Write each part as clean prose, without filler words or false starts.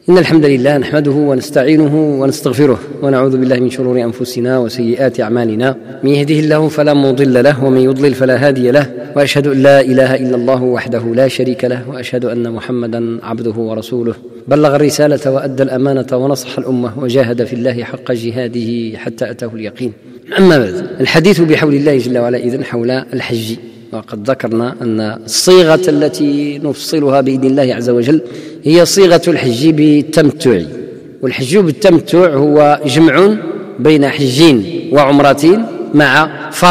إن الحمد لله نحمده ونستعينه ونستغفره ونعوذ بالله من شرور أنفسنا وسيئات أعمالنا. من يهده الله فلا مضل له ومن يضلل فلا هادي له، وأشهد أن لا إله إلا الله وحده لا شريك له، وأشهد أن محمدا عبده ورسوله. بلغ الرسالة وأدى الأمانة ونصح الأمة وجاهد في الله حق جهاده حتى أتاه اليقين. أما بعد، الحديث بحول الله جل وعلا إذن حول الحج. وقد ذكرنا أن الصيغة التي نفصلها بإذن الله عز وجل هي صيغة الحج بالتمتع. والحج بالتمتع هو جمع بين حجين وعمرتين مع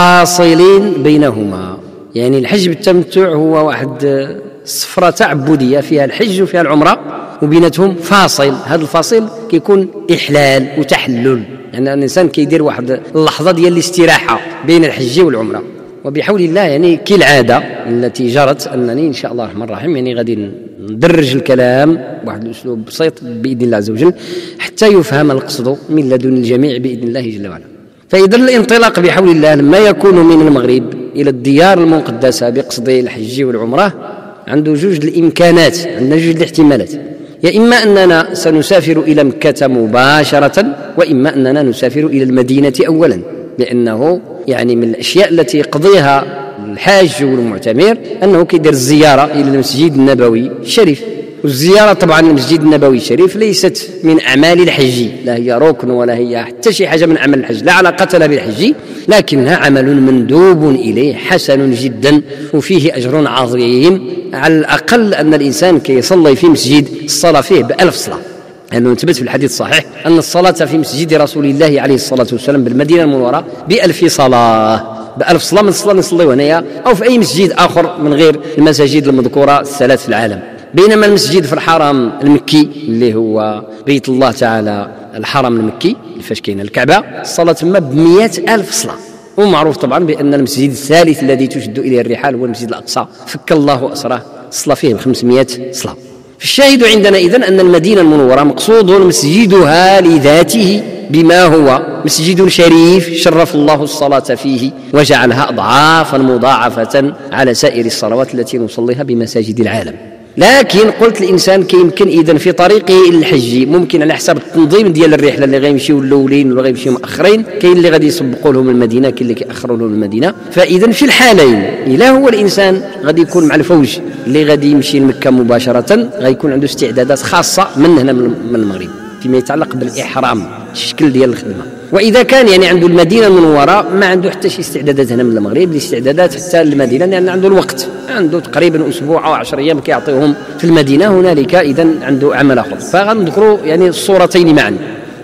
فاصلين بينهما. يعني الحج بالتمتع هو واحد سفرة تعبدية فيها الحج وفيها العمرة وبينتهم فاصل. هذا الفاصل كيكون إحلال وتحلل، يعني الإنسان كيدير واحد اللحظة ديال الاستراحة بين الحج والعمرة. وبحول الله يعني كالعادة التي جرت أنني إن شاء الله الرحمن الرحيم يعني غادي ندرج الكلام بواحد الأسلوب بسيط بإذن الله عز وجل حتى يفهم القصد من لدن الجميع بإذن الله جل وعلا. فإذا الانطلاق بحول الله لما يكون من المغرب إلى الديار المقدسة بقصد الحج والعمرة عنده جوج الإمكانات، عندنا جوج الاحتمالات. يا إما أننا سنسافر إلى مكة مباشرة، وإما أننا نسافر إلى المدينة أولا، لأنه يعني من الأشياء التي يقضيها الحاج والمعتمر أنه كيدير الزيارة إلى المسجد النبوي الشريف. والزيارة طبعا المسجد النبوي الشريف ليست من أعمال الحج، لا هي ركن ولا هي حتى شي حاجة من أعمال الحج، لا علاقة لها بالحج، لكنها عمل مندوب إليه حسن جدا وفيه أجر عظيم. على الأقل أن الإنسان كيصلي في مسجد الصلاة فيه ب1000 صلاة، لأنه ثبت في الحديث الصحيح أن الصلاة في مسجد رسول الله عليه الصلاة والسلام بالمدينة المنورة ب1000 صلاة، ب1000 صلاة من الصلاة نصلي هنايا أو في أي مسجد آخر من غير المساجد المذكورة الثلاث في العالم. بينما المسجد في الحرم المكي اللي هو بيت الله تعالى الحرم المكي فاش كاينه الكعبة، الصلاة تما ب100,000 صلاة. ومعروف طبعا بأن المسجد الثالث الذي تشد إليه الرحال هو المسجد الأقصى، فك الله أسره، الصلاة فيه 500 صلاة. الشاهد عندنا إذن أن المدينة المنورة مقصود مسجدها لذاته بما هو مسجد شريف شرف الله الصلاة فيه وجعلها أضعافا مضاعفة على سائر الصلوات التي نصليها بمساجد العالم. لكن قلت الإنسان كيمكن إذن في طريقه إلى الحج ممكن على حسب التنظيم ديال الرحلة اللي غيمشيو الأولين ولا غيمشيو مؤخرين، كاين اللي غادي يسبقوا لهم المدينة، كاين اللي كيأخروا لهم المدينة. فإذا في الحالين إلا هو الإنسان غادي يكون مع الفوج اللي غادي يمشي لمكة مباشرة غيكون عنده استعدادات خاصة من هنا من المغرب فيما يتعلق بالإحرام الشكل ديال الخدمة. وإذا كان يعني عنده المدينة المنورة ما عنده حتى شي استعدادات هنا من المغرب، الاستعدادات حتى المدينة لأن عنده الوقت، عنده تقريبا أسبوع أو 10 أيام كيعطيهم في المدينة هنالك، إذن عنده عمل آخر. فغنذكروا يعني الصورتين معا.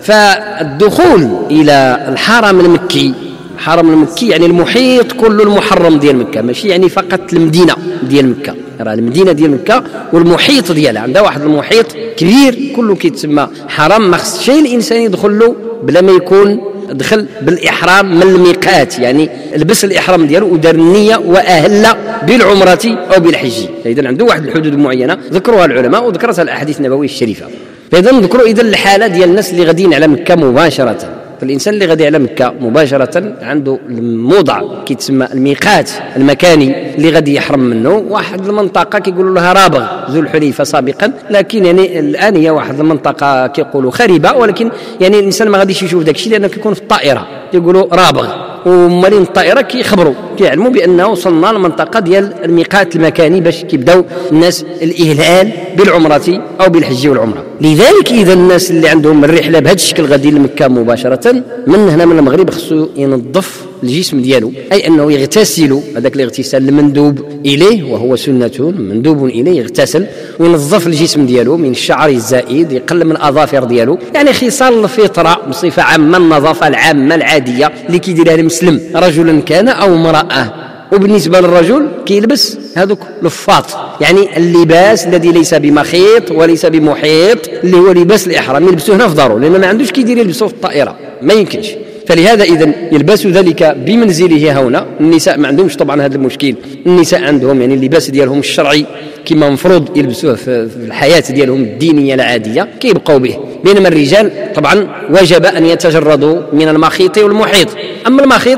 فالدخول إلى الحرم المكي، الحرم المكي يعني المحيط كل المحرم ديال مكة، ماشي يعني فقط المدينة ديال مكة، راه المدينة ديال مكة والمحيط ديالها عندها واحد المحيط كبير كله كيتسمى حرم. ما خص شيء الإنسان يدخل له بلا ما يكون دخل بالإحرام من الميقات، يعني لبس الإحرام ديالو ودار النية وأهل بالعمرة أو بالحج. إذن عنده واحد الحدود معينة ذكروها العلماء وذكرتها الأحاديث النبوية الشريفة. فإذا نذكروا إذن الحالة ديال الناس اللي غاديين على مكة مباشرة. فالإنسان اللي غادي على مكة مباشرة عنده الموضع كيتسمى الميقات المكاني اللي غادي يحرم منه، واحد المنطقة كيقولوا لها رابغ ذو الحليفة سابقا، لكن يعني الآن هي واحد المنطقة كيقولوا خريبة، ولكن يعني الإنسان ما غاديش يشوف داك الشيء لأنه كيكون في الطائرة يقولوا رابغ، ومالين الطائرة كيخبروا كيعلموا بأنه وصلنا للمنطقة ديال الميقات المكاني باش كيبداو الناس الإهلال بالعمرة أو بالحج والعمرة. لذلك إذا الناس اللي عندهم الرحلة بهذا الشكل غادي لمكة مباشرة من هنا من المغرب خصو ينظف الجسم ديالو، أي أنه يغتسل، هذاك الاغتسال المندوب إليه وهو سنة مندوب إليه، يغتسل وينظف الجسم ديالو من الشعر الزائد، يقلم من الأظافر ديالو، يعني خصال الفطرة بصفة عامة، النظافة العامة العادية اللي كيديرها المسلم رجلا كان أو امرأة. وبالنسبة للرجل كيلبس هذوك لفاط، يعني اللباس الذي ليس بمخيط وليس بمحيط اللي هو لباس الإحرام يلبسوه هنا في داره، لأنه ما عندوش كيدير يلبسوه في الطائرة، ما يمكنش. فلهذا إذن يلبس ذلك بمنزله هنا. النساء ما عندهمش طبعا هذا المشكل، النساء عندهم يعني اللباس ديالهم الشرعي كما مفروض يلبسوه في الحياة ديالهم الدينية العادية كيبقوا به. بينما الرجال طبعا وجب أن يتجردوا من المخيط والمحيط. أما المخيط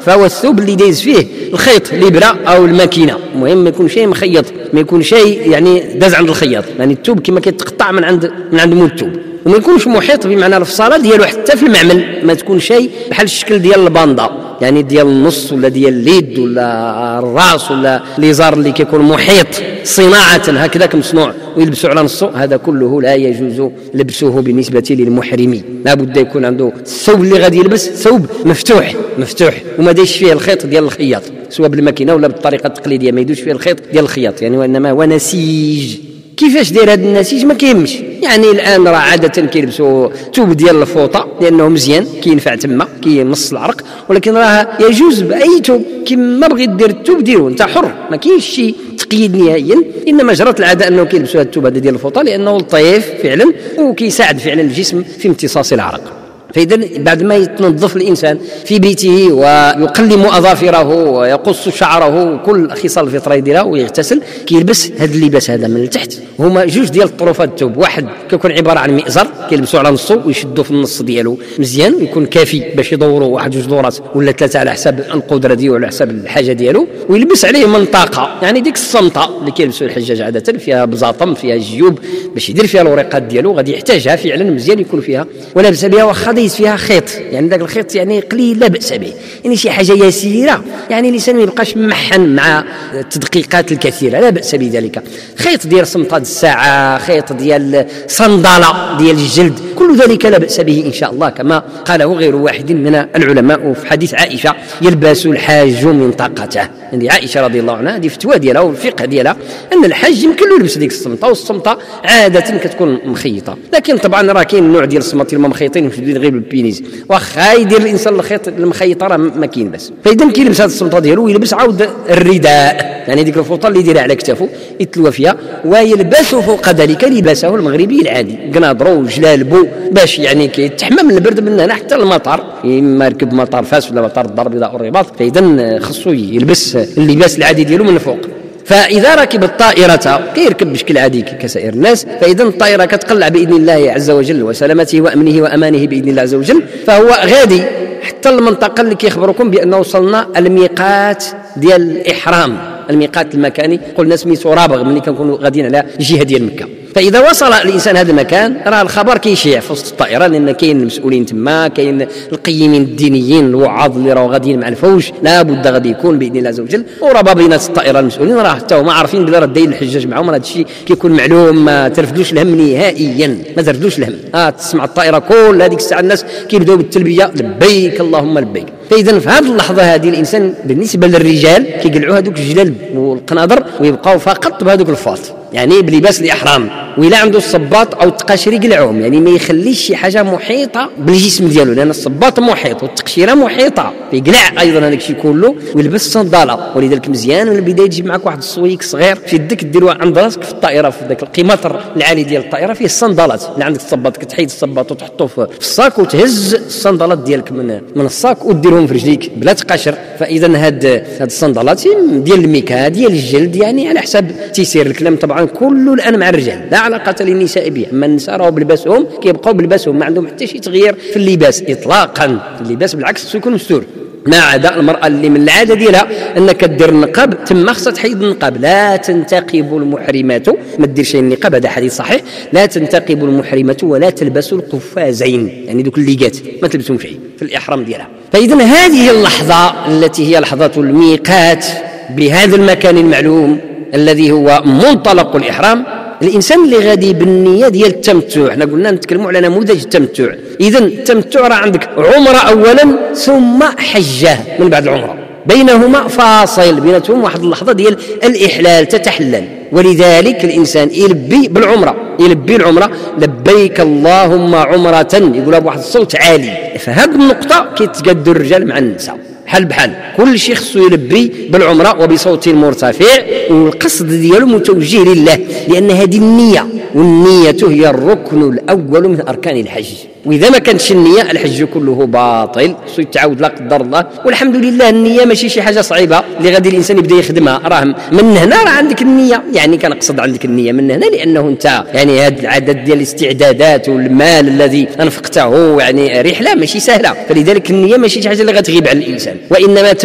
فهو الثوب اللي دايز فيه الخيط، الابره او الماكينه، المهم ما يكون شيء مخيط، ما يكون شيء يعني داز عند الخياط، يعني الثوب كما كيتقطع من عند مول الثوب، وما يكونش محيط بمعنى الفصاله ديالو حتى في المعمل، ما تكون شيء بحال الشكل ديال الباندا، يعني ديال النص ولا ديال اليد ولا الراس ولا الازار اللي كيكون محيط صناعه هكذا كمصنوع ويلبسوا على نصه، هذا كله لا يجوز لبسه بالنسبه للمحرم. لا بد يكون عنده الثوب اللي غادي يلبس ثوب مفتوح وما دايش فيه الخيط ديال الخياط، سواء بالماكينه ولا بالطريقه التقليديه، ما يدوش فيه الخيط ديال الخياط يعني، وانما هو نسيج. كيفاش داير هذا النسيج ما كيهمش، يعني الان راه عاده كيلبسوا ثوب ديال الفوطه لانه مزيان كينفع تما كيمص العرق، ولكن راه يجوز باي ثوب كما بغيت دير الثوب ديرو انت حر، ما كاينش شي تقييد نهائيا، انما جرت العاده انه كيلبسوا هذا الثوب هذا ديال الفوطه لانه لطيف فعلا وكيساعد فعلا الجسم في امتصاص العرق. فإذا بعد ما يتنظف الإنسان في بيته ويقلم أظافره ويقص شعره وكل خصال الفطرة يديرها ويغتسل، كيلبس هذا اللباس هذا من التحت. هما جوج ديال الطروفات الثوب، واحد كيكون عبارة عن مئزر كيلبسوا على نصه ويشدوا في النص ديالو مزيان ويكون كافي باش يدوروا واحد جوج دورات ولا ثلاثة على حساب القدرة ديالو وعلى حساب الحاجة ديالو، ويلبس عليه منطقة يعني ديك الصمطة اللي كيلبسوا الحجاج عادة، فيها بزاطم فيها جيوب باش يدير فيها الورقات ديالو، غادي يحتاجها فعلا مزيان يكون فيها ولابس بها، واخا دايز فيها خيط يعني ذاك الخيط يعني قليل لا بأس به، يعني شي حاجة يسيرة، يعني الإنسان ما يبقاش محن مع التدقيقات الكثيرة لا بأس بذلك. خيط ديال صمطة الساعة، خيط ديال صندالة ديال الجلد، كل ذلك لا بأس به إن شاء الله، كما قاله غير واحد من العلماء في حديث عائشة: يلبس الحاج منطقته. يعني عائشة رضي الله عنها هذه فتوى ديالها والفقه ديالها أن الحاج يمكن له يلبس ديك الصمطة، والصمطة عادة كتكون مخيطة، لكن طبعا راه كاين نوع ديال الصمط اللي مخيطين مشدودين غير بالبينيز، واخا يدير الانسان الخيط المخيطه راه ما كاين بس. فاذا كيلبس هذه الصمطه ديالو ويلبس عاود الرداء، يعني ديك الفوطه اللي يديرها على كتافه يتلوى فيها، ويلبس فوق ذلك لباسه المغربي العادي، قناضرو وجلالبو، باش يعني كيتحمى من البرد من هنا حتى المطار، اما ركب مطار فاس ولا مطار الدار البيضاء والرباط، فاذا خصو يلبس اللباس العادي ديالو من الفوق. فإذا ركب الطائرة كيركب بشكل عادي كسائر الناس، فإذا الطائرة كتقلع بإذن الله عز وجل وسلامته وأمنه وأمانه بإذن الله عز وجل، فهو غادي حتى المنطقة اللي كيخبركم بأنه وصلنا الميقات ديال الإحرام، الميقات المكاني قلنا سميتو رابغ ملي كنكونوا غاديين على الجهة ديال مكة. فإذا وصل الإنسان هذا المكان راه الخبر كيشيع في وسط الطائرة، لأن كاين المسؤولين تما، كاين القيمين الدينيين الوعاظ اللي راهو غاديين مع الفوج، لا بد غادي يكون بإذن الله عز وجل، وربابينات الطائرة المسؤولين راه حتى هما عارفين بلي راه داير الحجاج معهم، هذا الشيء كيكون معلوم، ما ترفدوش الهم نهائيا، ما ترفدوش الهم. تسمع الطائرة كل هذيك الساعة الناس كيبداو بالتلبية لبيك اللهم لبيك. فإذا في هذه اللحظة هذه الإنسان بالنسبة للرجال كيقلعوا هذوك الجلال والقناضر ويبقاو فقط بهذوك الفاط، يعني بلباس الإحرام، وإلا عنده الصباط أو التقاشير يقلعهم، يعني ما يخليش شي حاجة محيطة بالجسم ديالو، لأن الصباط محيط والتقشيرة محيطة، فيقلع أيضا هذاك الشيء كله ويلبس صندالة. ولذلك مزيان من البداية تجيب معك واحد الصويك صغير في يدك ديروه عند راسك في الطائرة، في ذاك القماطر العالي ديال الطائرة فيه الصندالات اللي عندك، الصباط كتحيد الصباط وتحطه في الصاك وتهز الصندالات ديالك من الصاك وديرهم في رجليك بلا تقاشر. فإذا هاد الصندالات ديال الميكا ديال الجلد، يعني على حسب تيسير الكلام طبعا كله الآن مع الرجال، لا علاقة للنساء به، أما النساء راهو بلباسهم كيبقاو بلباسهم، ما عندهم حتى شي تغيير في اللباس إطلاقا، اللباس بالعكس يكون مستور، ما عدا المرأة اللي من العادة ديالها أنك دير النقاب، تما خصها تحيد النقاب. لا تنتقب المحرمات، ما ديرش النقاب، هذا حديث صحيح، لا تنتقب المحرمات ولا تلبس القفازين، يعني دوك الليقات ما تلبسهم شيء في الإحرام ديالها. فإذا هذه اللحظة التي هي لحظة الميقات بهذا المكان المعلوم الذي هو منطلق الإحرام، الإنسان اللي غادي بالنية ديال التمتع، احنا قلنا نتكلموا على نموذج التمتع، إذن التمتع راه عندك عمرة أولا ثم حجة من بعد العمرة، بينهما فاصل، بيناتهم واحد اللحظة ديال الإحلال تتحلل، ولذلك الإنسان يلبي بالعمرة، يلبي العمرة لبيك اللهم عمرة، يقولها بواحد الصوت عالي. فهذه النقطة كيتقادوا الرجال مع النساء بحال كل شيء خصو يلبي بالعمرة وبصوت مرتفع، والقصد ديالو متوجه لله، لأن هذه النية، والنية هي الركن الأول من أركان الحج، وإذا ما كانتش النية الحج كله باطل، خصو يتعاود لا قدر الله. والحمد لله النية ماشي شي حاجة صعيبة اللي غادي الإنسان يبدا يخدمها، راه من هنا راه عندك النية، يعني كنقصد عندك النية من هنا، لأنه أنت يعني هذا العدد ديال الاستعدادات والمال الذي أنفقته، يعني رحلة ماشي سهلة، فلذلك النية ماشي شي حاجة اللي غتغيب عن الإنسان، وإنما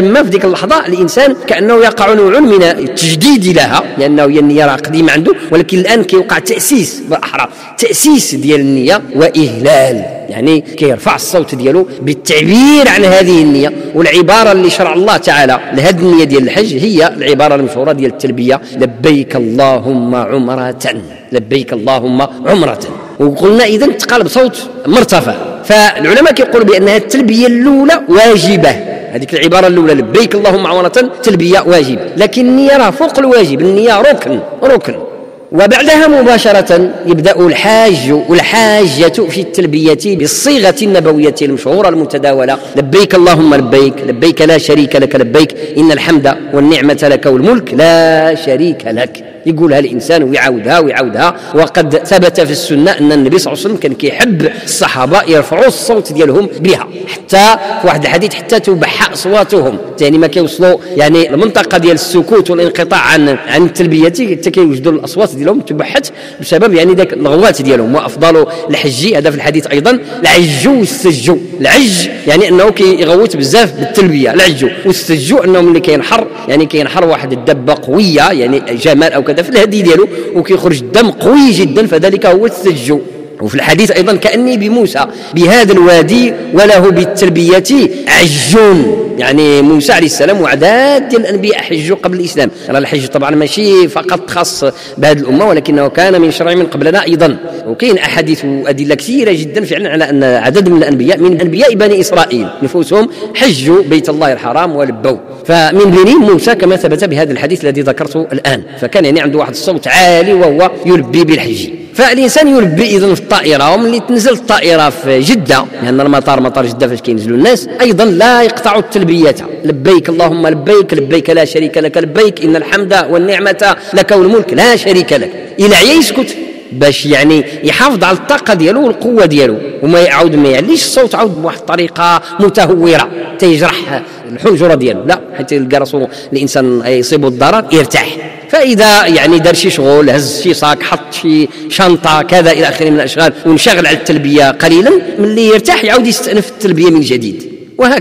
تما في ديك اللحظه الانسان كانه يقع نوع من التجديد لها، لانه هي النيه راه قديمه عنده، ولكن الان كيوقع تاسيس بالاحرى، تاسيس ديال النيه واهلال، يعني كيرفع الصوت ديالو بالتعبير عن هذه النيه. والعباره اللي شرع الله تعالى لهذه النيه ديال الحج هي العباره المشهوره ديال التلبيه: لبيك اللهم عمره، لبيك اللهم عمره. وقلنا اذا تقال بصوت مرتفع. فالعلماء كيقولوا بانها التلبيه الاولى واجبه، هذيك العباره الاولى لبيك اللهم عمره تلبيه واجب، لكن النيه راه فوق الواجب، النيه ركن. وبعدها مباشرة يبدأ الحاج والحاجة في التلبية بالصيغة النبوية المشهورة المتداولة: لبيك اللهم لبيك، لبيك لا شريك لك لبيك، إن الحمد والنعمة لك والملك لا شريك لك. يقولها الإنسان ويعاودها. وقد ثبت في السنة أن النبي صلى الله عليه وسلم كان كيحب الصحابة يرفعوا الصوت ديالهم بها، حتى في واحد الحديث حتى تبحى أصواتهم، يعني ما كيوصلوا يعني المنطقة ديال السكوت والانقطاع عن التلبية حتى كيوجدوا الأصوات ديالهم تبحت بسبب يعني ذاك الغوات ديالهم. وأفضل الحج، هذا في الحديث أيضا، العج والسج. العج يعني أنه كيغوت بزاف بالتلبية، العج، والسج أنه ملي كينحر يعني كينحر واحد الدبة قوية يعني جمال أو كذا في الهدي ديالو وكيخرج الدم قوي جدا، فذلك هو السج. وفي الحديث أيضا: كأني بموسى بهذا الوادي وله بالتلبية عجون، يعني موسى عليه السلام وعداد ديال الأنبياء حجوا قبل الإسلام. الحج طبعا ماشي فقط خاص بهذه الأمة، ولكنه كان من شرع من قبلنا أيضا. وكاين أحاديث وأدلة كثيرة جدا فعلا على أن عدد من الأنبياء من أنبياء بني إسرائيل نفوسهم حجوا بيت الله الحرام ولبوا. فمن بينهم موسى كما ثبت بهذا الحديث الذي ذكرته الآن، فكان يعني عنده واحد الصوت عالي وهو يلبي بالحج. فالإنسان يلبي إذن في الطائرة، ومن اللي تنزل الطائرة في جدة، لأن المطار مطار جدة فاش كينزلوا الناس أيضا لا يقطعوا التلبية: لبيك اللهم لبيك، لبيك لا شريك لك لبيك، إن الحمد والنعمة لك والملك لا شريك لك. إلى يسكت باش يعني يحافظ على الطاقة ديالو والقوة ديالو، وما يعود ما يعليش الصوت عود بواحد الطريقة متهورة تيجرح الحنجرة ديالو، لا، حيت يلقى راسو الإنسان يصيبه الضرر يرتاح. فإذا يعني دار شي شغل، هز شي صاك، حط شي شنطة كذا إلى آخره من الأشغال، ونشغل على التلبية قليلا، من اللي يرتاح يعود يستأنف التلبية من جديد،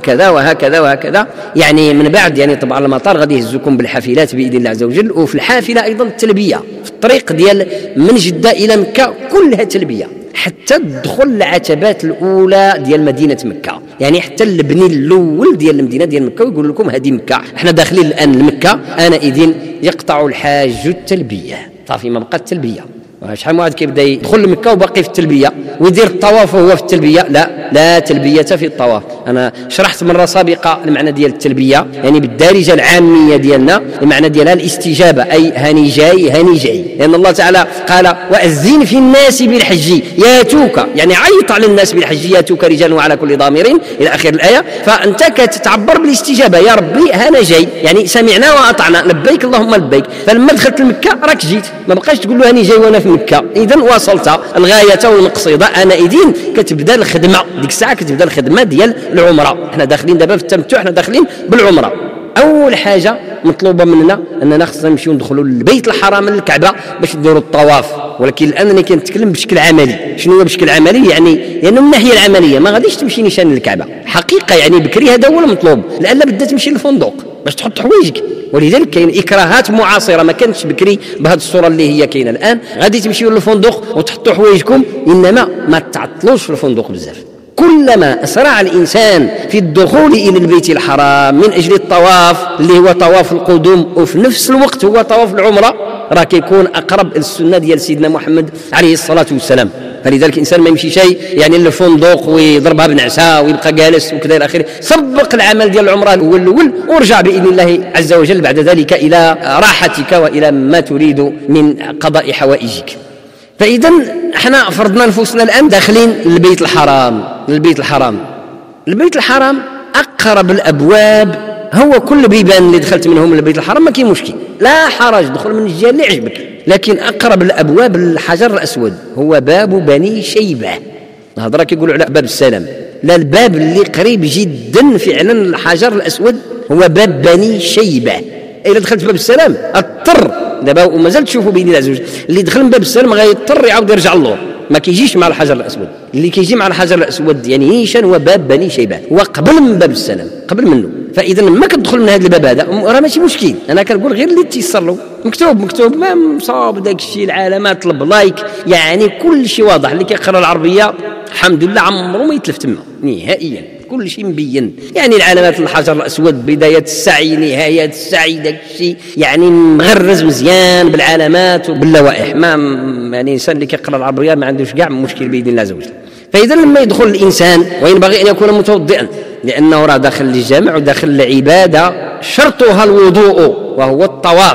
وهكذا. يعني من بعد يعني طبعا المطار غادي يهزكم بالحافلات بإذن الله عز وجل. وفي الحافلة أيضا التلبية في الطريق ديال من جدة إلى مكة كلها تلبية، حتى تدخل العتبات الأولى ديال مدينة مكة، يعني حتى البني الأول ديال المدينة ديال مكة، ويقول لكم هذه مكة، احنا داخلين الآن لمكة، أنا إذن يقطع الحاج التلبية، صافي ما بقات التلبية. شحال من واحد كيبدا يدخل لمكة وباقي في التلبية ويدير الطواف وهو في التلبية، لا تلبية في الطواف. أنا شرحت مرة سابقة المعنى ديال التلبية، يعني بالدارجة العامية ديالنا المعنى ديالها الاستجابة، أي هاني جاي، لأن الله تعالى قال: وأذن في الناس بالحج ياتوك، يعني عيط على الناس بالحج ياتوك رجال وعلى كل ضامر إلى آخر الآية. فأنت كتعبر بالاستجابة: يا ربي أنا جاي، يعني سمعنا وأطعنا، لبيك اللهم لبيك. فلما دخلت لمكة راك جيت، ما بقاش تقول له هاني جاي وأنا في مكة، إذن وصلت الغاية والمقصدة. أنا إذن كتبدا الخدمة ديك الساعة، كتبدا الخدمة ديال العمرة. احنا داخلين دابا في التمتع، احنا داخلين بالعمرة. أول حاجة مطلوبة مننا أننا خصنا نمشيو ندخلوا للبيت الحرام من الكعبة باش نديروا الطواف. ولكن الآن أنا كنتكلم بشكل عملي. شنو هو بشكل عملي؟ يعني من الناحية العملية ما غاديش تمشي نيشان للكعبة حقيقة، يعني بكري هذا هو المطلوب، لأن بدات تمشي للفندق باش تحط حوايجك. ولذلك كاين إكراهات معاصرة ما كانتش بكري بهذه الصورة اللي هي كاينة الآن. غادي تمشيو للفندق وتحطوا حوايجكم، إنما ما تعطلوش في الفندق بزاف. كلما أسرع الإنسان في الدخول إلى البيت الحرام من أجل الطواف اللي هو طواف القدوم، وفي نفس الوقت هو طواف العمرة، راه كيكون أقرب السنة ديال سيدنا محمد عليه الصلاة والسلام. فلذلك الإنسان ما يمشي شيء يعني للفندق ويضربها بنعسة ويبقى جالس وكذا إلى آخره. سبق العمل ديال العمرة الأول وارجع بإذن الله عز وجل بعد ذلك إلى راحتك وإلى ما تريد من قضاء حوائجك. فإذا احنا فرضنا نفوسنا الآن داخلين للبيت الحرام. أقرب الأبواب هو كل بيبان اللي دخلت منهم للبيت الحرام ما كاين مشكل، لا حرج، دخل من الجهة اللي عجبك. لكن أقرب الأبواب الحجر الأسود هو باب بني شيبة. الهضرة كيقولوا على باب السلام، لا، الباب اللي قريب جدا فعلا الحجر الأسود هو باب بني شيبة. إذا دخلت باب السلام اضطر دابا وما زلت تشوفوا بين الله عز وجل اللي دخل من باب السلام غيضطر يعاود يرجع للور، ما كيجيش مع الحجر الأسود. اللي كيجي مع الحجر الأسود يعني نيشان هو باب بني شيبة، هو قبل من باب السلام، قبل منه. فاذا لما كتدخل من هذا الباب هذا راه ماشي مشكل، انا كنقول غير اللي تيسر له، مكتوب ما مصاب داك الشيء، العلامات البلايك، يعني كل شيء واضح. اللي كيقرا العربيه الحمد لله عمره ما يتلف تما نهائيا، كل شيء مبين، يعني العلامات الحجر الاسود، بدايه السعي، نهايه السعي، داك الشيء يعني مغرز مزيان بالعلامات وباللوائح. ما يعني الانسان اللي كيقرا العربيه ما عندوش كاع مشكل باذن الله عز وجل. فاذا لما يدخل الانسان وينبغي ان يكون متوضئا، لانه راه داخل للجامع وداخل العباده شرطها الوضوء وهو الطواف،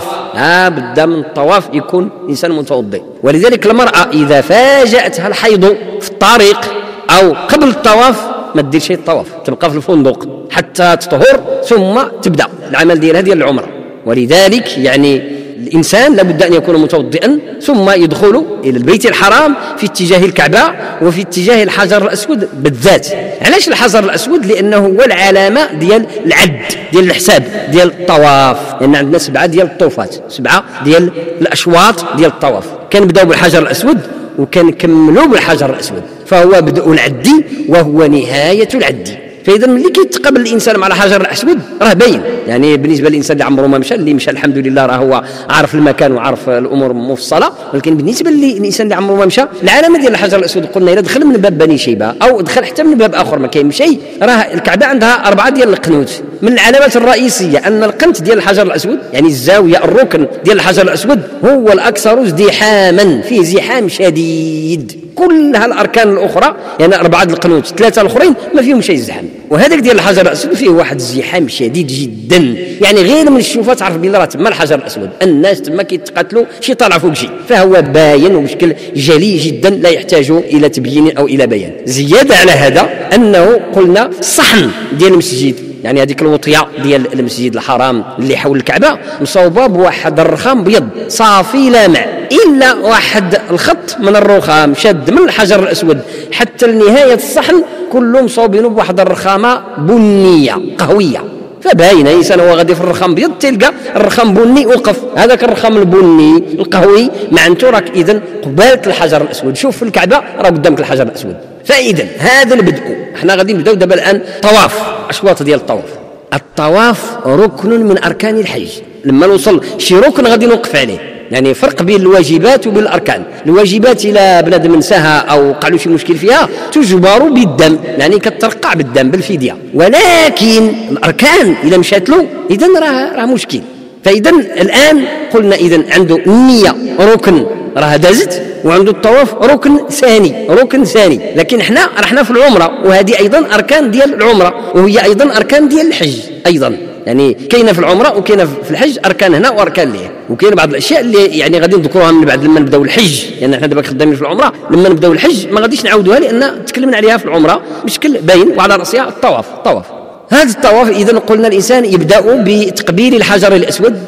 بدا من الطواف يكون انسان متوضئ. ولذلك المراه اذا فاجاتها الحيض في الطريق او قبل الطواف ما دير شيء الطواف، تبقى في الفندق حتى تطهر ثم تبدا العمل ديالها ديال العمره. ولذلك يعني الإنسان لابد أن يكون متوضئا ثم يدخل إلى البيت الحرام في اتجاه الكعبة وفي اتجاه الحجر الأسود بالذات. علاش الحجر الأسود؟ لأنه هو العلامة ديال العد، ديال الحساب، ديال الطواف، لأن عندنا 7 ديال الطوفات، 7 ديال الأشواط ديال الطواف. كنبداو بالحجر الأسود وكنكملوا بالحجر الأسود، فهو بدء العد وهو نهاية العد. فاذا ملي كيتقابل الانسان مع الحجر الاسود راه باين، يعني بالنسبه للانسان اللي عمره ما مشى، اللي مشى الحمد لله راه هو عارف المكان وعارف الامور مفصله. ولكن بالنسبه للانسان اللي عمره ما مشى، العلامه ديال الحجر الاسود قلنا الا دخل من باب بني شيبه او دخل حتى من باب اخر ما كاين شيء، راه الكعبه عندها 4 ديال القنوت. من العلامات الرئيسيه ان القنت ديال الحجر الاسود، يعني الزاويه الركن ديال الحجر الاسود، هو الاكثر ازدحاما، فيه زحام شديد. كل هالاركان الاخرى يعني 4 القنوت، 3 الاخرين ما فيهم شيء زحام، وهذاك ديال الحجر الاسود فيه واحد الزحام شديد جدا، يعني غير من الشوفه تعرف بلي راه تما الحجر الاسود، الناس تما كيتقاتلوا شي طالع فوق شي، فهو باين وبشكل جلي جدا لا يحتاج الى تبيين او الى بيان. زياده على هذا انه قلنا الصحن ديال المسجد، يعني هذيك الوطيه ديال المسجد الحرام اللي حول الكعبه مصوبه بواحد الرخام بيض صافي لامع، الا واحد الخط من الرخام شاد من الحجر الاسود حتى لنهايه الصحن كلهم مصوبينه بواحد الرخامه بنيه قهويه، فباين الانسان هو غادي في الرخام بيض تلقى الرخام بني وقف، هذاك الرخام البني القهوي معناتو راك اذا قباله الحجر الاسود، شوف في الكعبه راه قدامك الحجر الاسود. فاذا هذا البدء، احنا غادي نبداو دابا الان طواف، اشواط ديال الطواف. الطواف ركن من اركان الحج، لما نوصل شي ركن غادي نوقف عليه، يعني فرق بين الواجبات وبين الاركان. الواجبات الى بنادم نساها او وقع له شي مشكل فيها تجبر بالدم، يعني كترقع بالدم بالفديه، ولكن الاركان اذا مشات له اذا راه مشكل. فاذا الان قلنا اذا عنده النيه ركن راه دازت، وعنده الطواف ركن ثاني، لكن احنا في العمره، وهذه ايضا اركان ديال العمره، وهي ايضا اركان ديال الحج ايضا، يعني كاينه في العمره وكاينه في الحج، اركان هنا واركان ليه. وكاين بعض الاشياء اللي يعني غادي نذكروها من بعد لما نبداو الحج، لان يعني احنا دابا خدامين في العمره، لما نبداو الحج ما غاديش نعاودوها لان تكلمنا عليها في العمره بشكل باين، وعلى راسها الطواف. هذا الطواف اذا قلنا الانسان يبدا بتقبيل الحجر الاسود،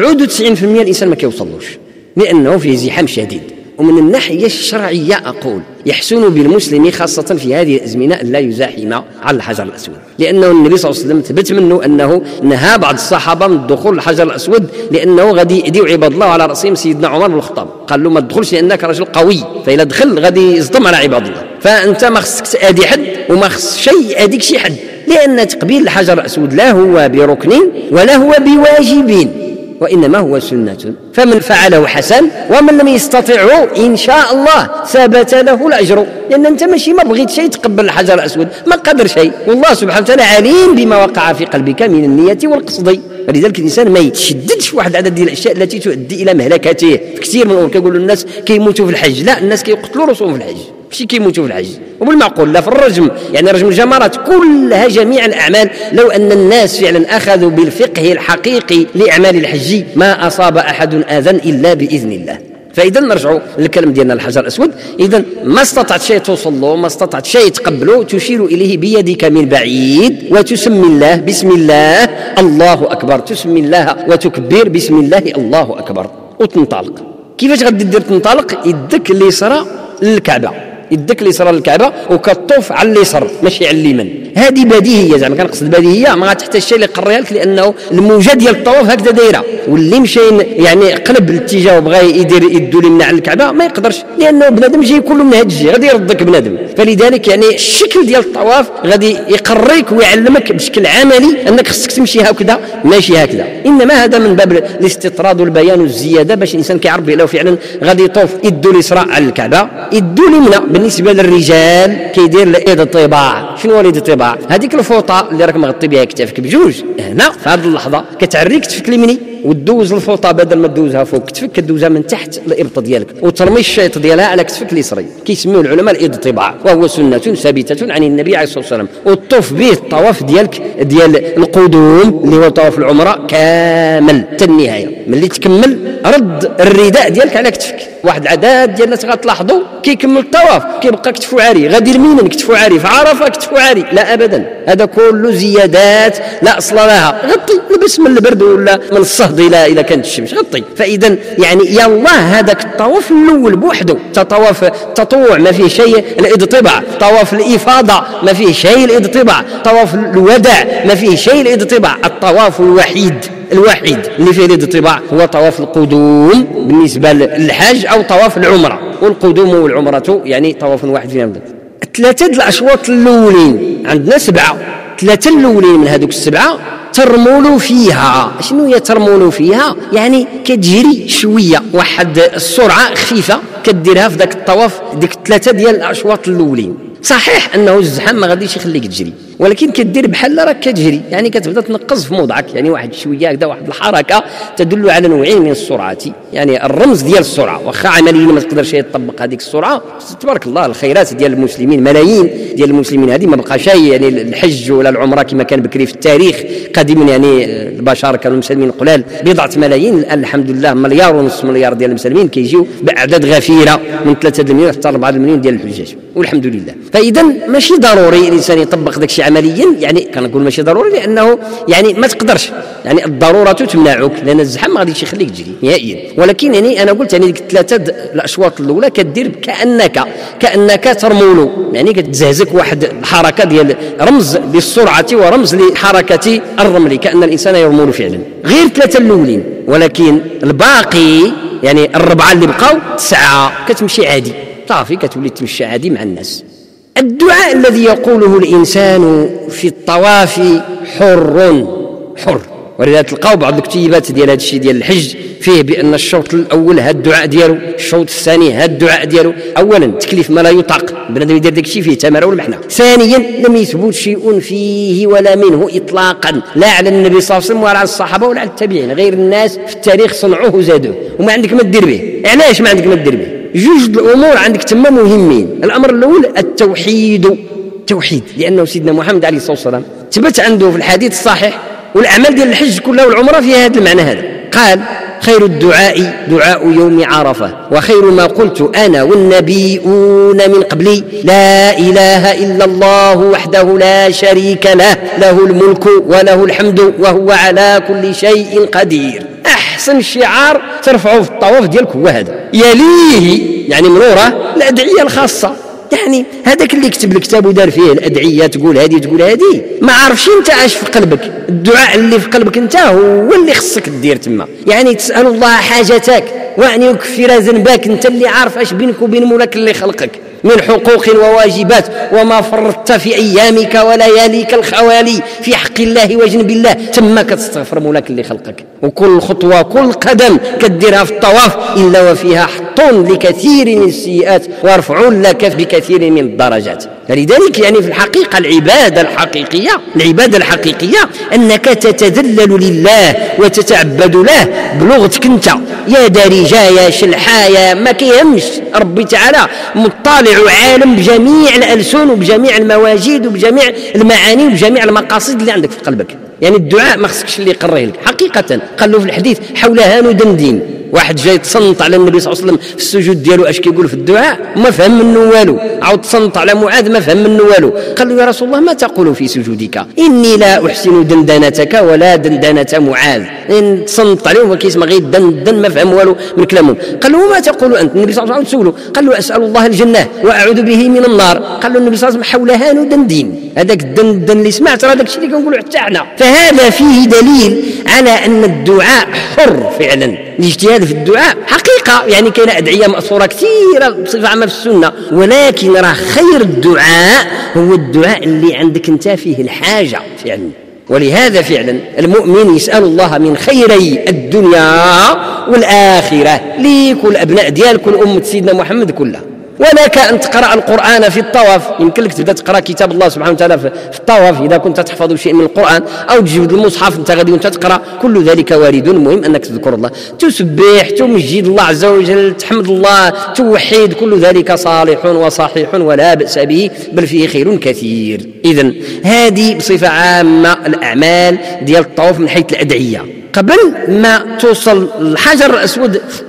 99% الانسان ما كيوصلوش لانه فيه زحام شديد. ومن الناحيه الشرعيه اقول يحسن بالمسلم خاصه في هذه الازمنه ان لا يزاحم على الحجر الاسود، لانه النبي صلى الله عليه وسلم ثبت منه انه نهى بعض الصحابه من الدخول الحجر الاسود، لانه غادي يديو عباد الله على راسهم سيدنا عمر بن الخطاب، قال له ما تدخلش لانك رجل قوي، فاذا دخل غادي يصدم على عباد الله، فانت ما خصك تادي حد وما خص شيء ياديك شي حد، لان تقبيل الحجر الاسود لا هو بركن ولا هو بواجب، وإنما هو سنة، فمن فعله حسن، ومن لم يستطعه إن شاء الله ثبت له الأجر، لأن أنت ماشي ما بغيت شيء تقبل الحجر الأسود، ما قدر شيء، والله سبحانه وتعالى عليم بما وقع في قلبك من النية والقصد. فلذلك الإنسان ما يتشددش واحد العدد ديال الأشياء التي تؤدي إلى مهلكته. في كثير من الأمور كيقولوا الناس كيموتوا في الحج، لا، الناس كيقتلوا رؤوسهم في الحج، ماشي كيموتوا في الحج. وبالمعقول لا في الرجم، يعني رجم الجمرات، كلها جميع الأعمال لو أن الناس فعلا أخذوا بالفقه الحقيقي لأعمال الحج ما أصاب أحد آذى إلا بإذن الله. فإذا نرجعوا للكلام ديالنا الحجر الأسود، إذا ما استطعت شيء توصل له، ما استطعت شيء تقبله، تشير إليه بيدك من بعيد وتسمي الله بسم الله الله أكبر، تسمي الله وتكبر بسم الله الله أكبر وتنطلق. كيفاش غادي دير تنطلق؟ يدك اليسرى للكعبة، يدك اليسرى للكعبة وكتطوف على اليسر ماشي على اليمين، هذه بديهيه، زعما كنقصد بديهيه ما غتحتاج شيء اللي يقريها لك، لانه الموجه ديال الطواف هكذا دايره، واللي مشى يعني قلب الاتجاه وبغى يدير يدو اليمنى على الكعبه ما يقدرش، لانه بنادم جاي كله من هذا الجهه غادي يردك بنادم. فلذلك يعني الشكل ديال الطواف غادي يقريك ويعلمك بشكل عملي انك خصك تمشي هكذا ماشي هكذا. انما هذا من باب الاستطراد والبيان والزياده باش الانسان كيعرف بانه فعلا غادي يطوف يدو اليسرى على الكعبه، يدو اليمنى. بالنسبه للرجال كيدير الاضطباع. شنو هو الاضطباع؟ هذيك الفوطه اللي راك مغطي بها كتافك بجوج هنا في هذه اللحظه كتعري كتفك اليمني وتدوز الفوطه بدل ما تدوزها فوق كتفك كدوزها من تحت الابط ديالك وترمي الشيط ديالها على كتفك اليسري، كيسميوه العلماء الاضطباع، وهو سنه ثابته عن النبي عليه الصلاه والسلام. وتطوف به الطواف ديالك ديال القدوم اللي هو طواف العمره كامل حتى النهايه. ملي تكمل رد الرداء ديالك على كتفك. واحد العدد ديال الناس غتلاحظوا كيكمل الطواف كيبقى كتفو عاري، غادي يمينا كتفو عاري، في عرفه كتفو عاري. لا ابدا، هذا كله زيادات لا اصل لها. غطي، لبس من البرد ولا من الصهد الى كانت الشمس، غطي. فاذا يعني يا الله هذاك الطواف الاول بوحده طواف التطوع ما فيه شيء الاضطباع، طواف الافاضه ما فيه شيء الاضطباع، طواف الوداع ما فيه شيء الاضطباع. الطواف الوحيد اللي فيه الاضطباع هو طواف القدوم بالنسبه للحج او طواف العمره. والقدوم والعمره يعني طواف واحد فيهم. الثلاثه الاشواط الاولين عندنا 7، 3 الاولين من هذوك ال7 ترملوا فيها. شنو هي ترملوا فيها؟ يعني كتجري شويه، واحد السرعه خفيفه كديرها في ذاك الطواف، ديك 3 ديال الاشواط الاولين. صحيح انه الزحام ما غاديش يخليك تجري، ولكن كدير بحال راك كتجري، يعني كتبدا تنقص في موضعك، يعني واحد شويه هكذا، واحد الحركه تدل على نوعين من السرعه، يعني الرمز ديال السرعه. واخا عمليا ما تقدرش تطبق هذيك السرعه، تبارك الله الخيرات ديال المسلمين ملايين ديال المسلمين هذه ما بقى شيء، يعني الحج ولا العمره كما كان بكري في التاريخ قديما، يعني البشر كانوا المسلمين قلال بضعه ملايين، الان الحمد لله 1.5 مليار ديال المسلمين كيجيو باعداد غفيره من 3 المليون حتى 4 المليون ديال الحجاج، والحمد لله. فاذا ماشي ضروري الانسان يطبق داك الشيء عمليا، يعني كنقول ماشي ضروري لانه يعني ما تقدرش، يعني الضروره تمنعك، لان الزحام ما غاديش يخليك تجري نهائيا. ولكن يعني انا قلت يعني ديك 3 الاشواط الاولى كدير كانك ترمول، يعني كتزهزك واحد الحركه ديال رمز للسرعه ورمز لحركه الرمل، كان الانسان يرمل فعلا. غير 3 الاولين، ولكن الباقي يعني الربعه اللي بقاو 9 كتمشي عادي صافي، كتولي تمشي عادي مع الناس. الدعاء الذي يقوله الإنسان في الطواف حر، ولذلك تلقاو بعض الكتيبات ديال هذا الشيء ديال الحج فيه بأن الشوط الأول هذا الدعاء ديالو، الشوط الثاني هذا الدعاء ديالو. أولا تكليف ما لا يطاق، بنادم يدير داك الشيء فيه ثمره والمعنى. ثانيا لم يثبت شيء فيه ولا منه إطلاقا، لا على النبي صلى الله عليه وسلم ولا على الصحابة ولا على التابعين، غير الناس في التاريخ صنعوه وزادوه، وما عندك ما تدير به. علاش ما عندك ما تدير به؟ جوج الأمور عندك تما مهمين. الأمر الأول التوحيد، لأنه سيدنا محمد عليه الصلاة والسلام ثبت عنده في الحديث الصحيح، والأعمال ديال الحج كلها والعمرة فيها هذا المعنى هذا. قال خير الدعاء دعاء يوم عرفة، وخير ما قلت أنا والنبيون من قبلي لا إله إلا الله وحده لا شريك له، له الملك وله الحمد وهو على كل شيء قدير. أحسن شعار ترفعه في الطواف ديالك هو هذا. يليه يعني منوره الأدعية الخاصة، يعني هذاك اللي كتب الكتاب ودار فيه الأدعية تقول هذه تقول هذه، ما عارفش انت اش في قلبك. الدعاء اللي في قلبك انت هو اللي خصك دير تما، يعني تسأل الله حاجتك وأن يكفر ذنبك، انت اللي عارف اش بينك وبين مولاك اللي خلقك من حقوق وواجبات، وما فرطت في أيامك ولياليك الخوالي في حق الله وجنب الله، تما كتستغفر مولاك اللي خلقك. وكل خطوة كل قدم كديرها في الطواف إلا وفيها حط لكثير من السيئات ورفع لك بكثير من الدرجات. فلذلك يعني في الحقيقة العبادة الحقيقية أنك تتذلل لله وتتعبد له بلغتك انت، يا دارجا يا شلحايا ما كيهمش. ربي تعالى مطلع عالم بجميع الألسن وبجميع المواجيد وبجميع المعاني وبجميع المقاصد اللي عندك في قلبك. يعني الدعاء ما خصكش اللي يقريه لك حقيقة. قال له في الحديث حولها ندندن، واحد جاي تصنط على النبي صلى الله عليه وسلم في السجود ديالو اش كيقول في الدعاء ما فهم منه والو، عاود تصنط على معاذ ما فهم منه والو. قال له يا رسول الله ما تقول في سجودك؟ إني لا أحسن دندنتك ولا دندنة معاذ. إن تصنط عليهم وكيسمع غير دندن ما فهم والو من كلامهم. قال له ما تقول أنت؟ النبي صلى الله عليه وسلم سولو، قال له أسأل الله الجنة وأعوذ به من النار. قال له النبي صلى الله عليه وسلم حولها ندندن، هذاك الدندن اللي سمعت راه داك الشيء اللي كنقولوا حتى حنا. فهذا فيه دليل على أن الدعاء حر فعلا، الاجتهاد في الدعاء حقيقة. يعني كاين أدعية مأثورة كثيرة بصفة عامة في السنة، ولكن راه خير الدعاء هو الدعاء اللي عندك انت فيه الحاجة فعلا. ولهذا فعلا المؤمن يسأل الله من خيري الدنيا والآخرة ليك والأبناء ديالك والأمة سيدنا محمد كلها. ولك أن تقرأ القرآن في الطواف، يمكن لك تبدأ تقرأ كتاب الله سبحانه وتعالى في الطواف إذا كنت تحفظ شيء من القرآن، أو تجيب المصحف أنت غادي وأنت تقرأ، كل ذلك وارد. المهم أنك تذكر الله، تسبح، تمجد الله عز وجل، تحمد الله، توحيد، كل ذلك صالح وصحيح ولا بأس به، بل فيه خير كثير. إذن هذه بصفة عامة الأعمال ديال الطواف من حيث الأدعية. قبل ما توصل الحجر الأسود في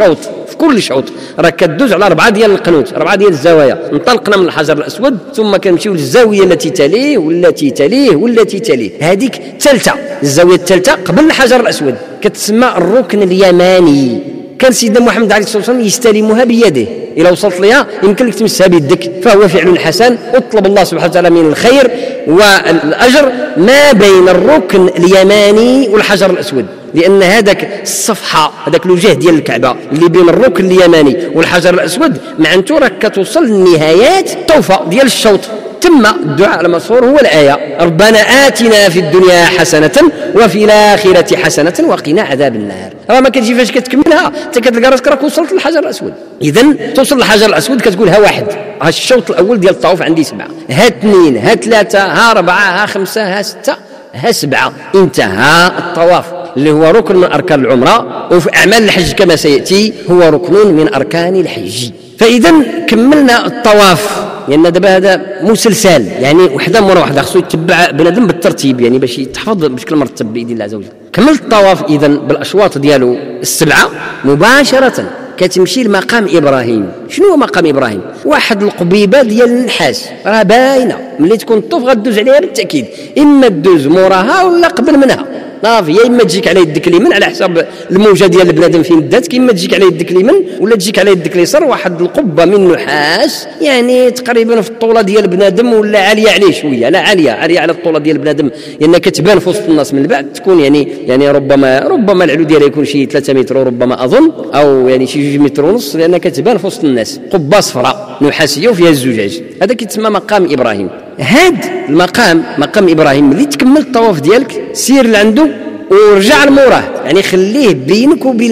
كل شوط راه كدوز على 4 ديال القنوت، 4 ديال الزوايا. انطلقنا من الحجر الأسود ثم كنمشيو للزاوية التي تليه والتي تليه والتي تليه، هذيك الثالثة، الزاوية الثالثة قبل الحجر الأسود كتسمى الركن اليماني. كان سيدنا محمد عليه الصلاة والسلام يستلمها بيده، إذا وصلت لها يمكن لك تمسها بيدك، فهو فعل حسن. اطلب الله سبحانه وتعالى من الخير والأجر ما بين الركن اليماني والحجر الأسود، لأن هذاك الصفحة، هذاك الوجه ديال الكعبة اللي بين الركن اليماني والحجر الأسود معناتو راك كتوصل لنهايات الطوفة ديال الشوط. تم الدعاء المشهور هو الآية ربنا آتنا في الدنيا حسنة وفي الآخرة حسنة وقنا عذاب النار. راه ما كتجي فاش كتكملها انت كتلقى راسك راك وصلت للحجر الأسود. إذن توصل للحجر الأسود كتقول ها 1، ها الشوط الأول ديال الطواف عندي 7، ها 2، ها 3، ها 4، ها 5، ها 6، ها 7، انتهى الطواف اللي هو ركن من أركان العمرة، وفي أعمال الحج كما سيأتي هو ركن من أركان الحج. فإذا كملنا الطواف، لأن دابا هذا مسلسل، يعني وحده مره وحده خصو يتبع بنادم بالترتيب، يعني باش يتحفظ بشكل مرتب بإذن الله عز وجل. كملت الطواف إذن بالأشواط ديالو 7 مباشرة كتمشي لمقام إبراهيم. شنو هو مقام إبراهيم؟ واحد القبيبة ديال النحاس راه باينة، ملي تكون طوف غدوز عليها بالتأكيد، إما تدوز موراها ولا قبل منها صافي، يا اما تجيك على يدك اليمين على حساب الموجه ديال البنادم فين داتك، اما تجيك على يدك اليمين ولا تجيك على يدك اليسار. واحد القبه من نحاس يعني تقريبا في الطوله ديال البنادم ولا عاليه عليه شويه، لا عاليه على الطوله ديال البنادم، لان كتبان في وسط الناس من بعد تكون يعني ربما العلو ديالها يكون شي 3 متر وربما اظن، او يعني شي 2 متر ونص، لان كتبان في وسط الناس. قبه صفراء نحاسيه وفيها الزجاج، هذا كيتسمى مقام ابراهيم. هاد المقام مقام ابراهيم اللي تكمل الطواف ديالك سير لعنده ورجع لموراه، يعني خليه بينك وبين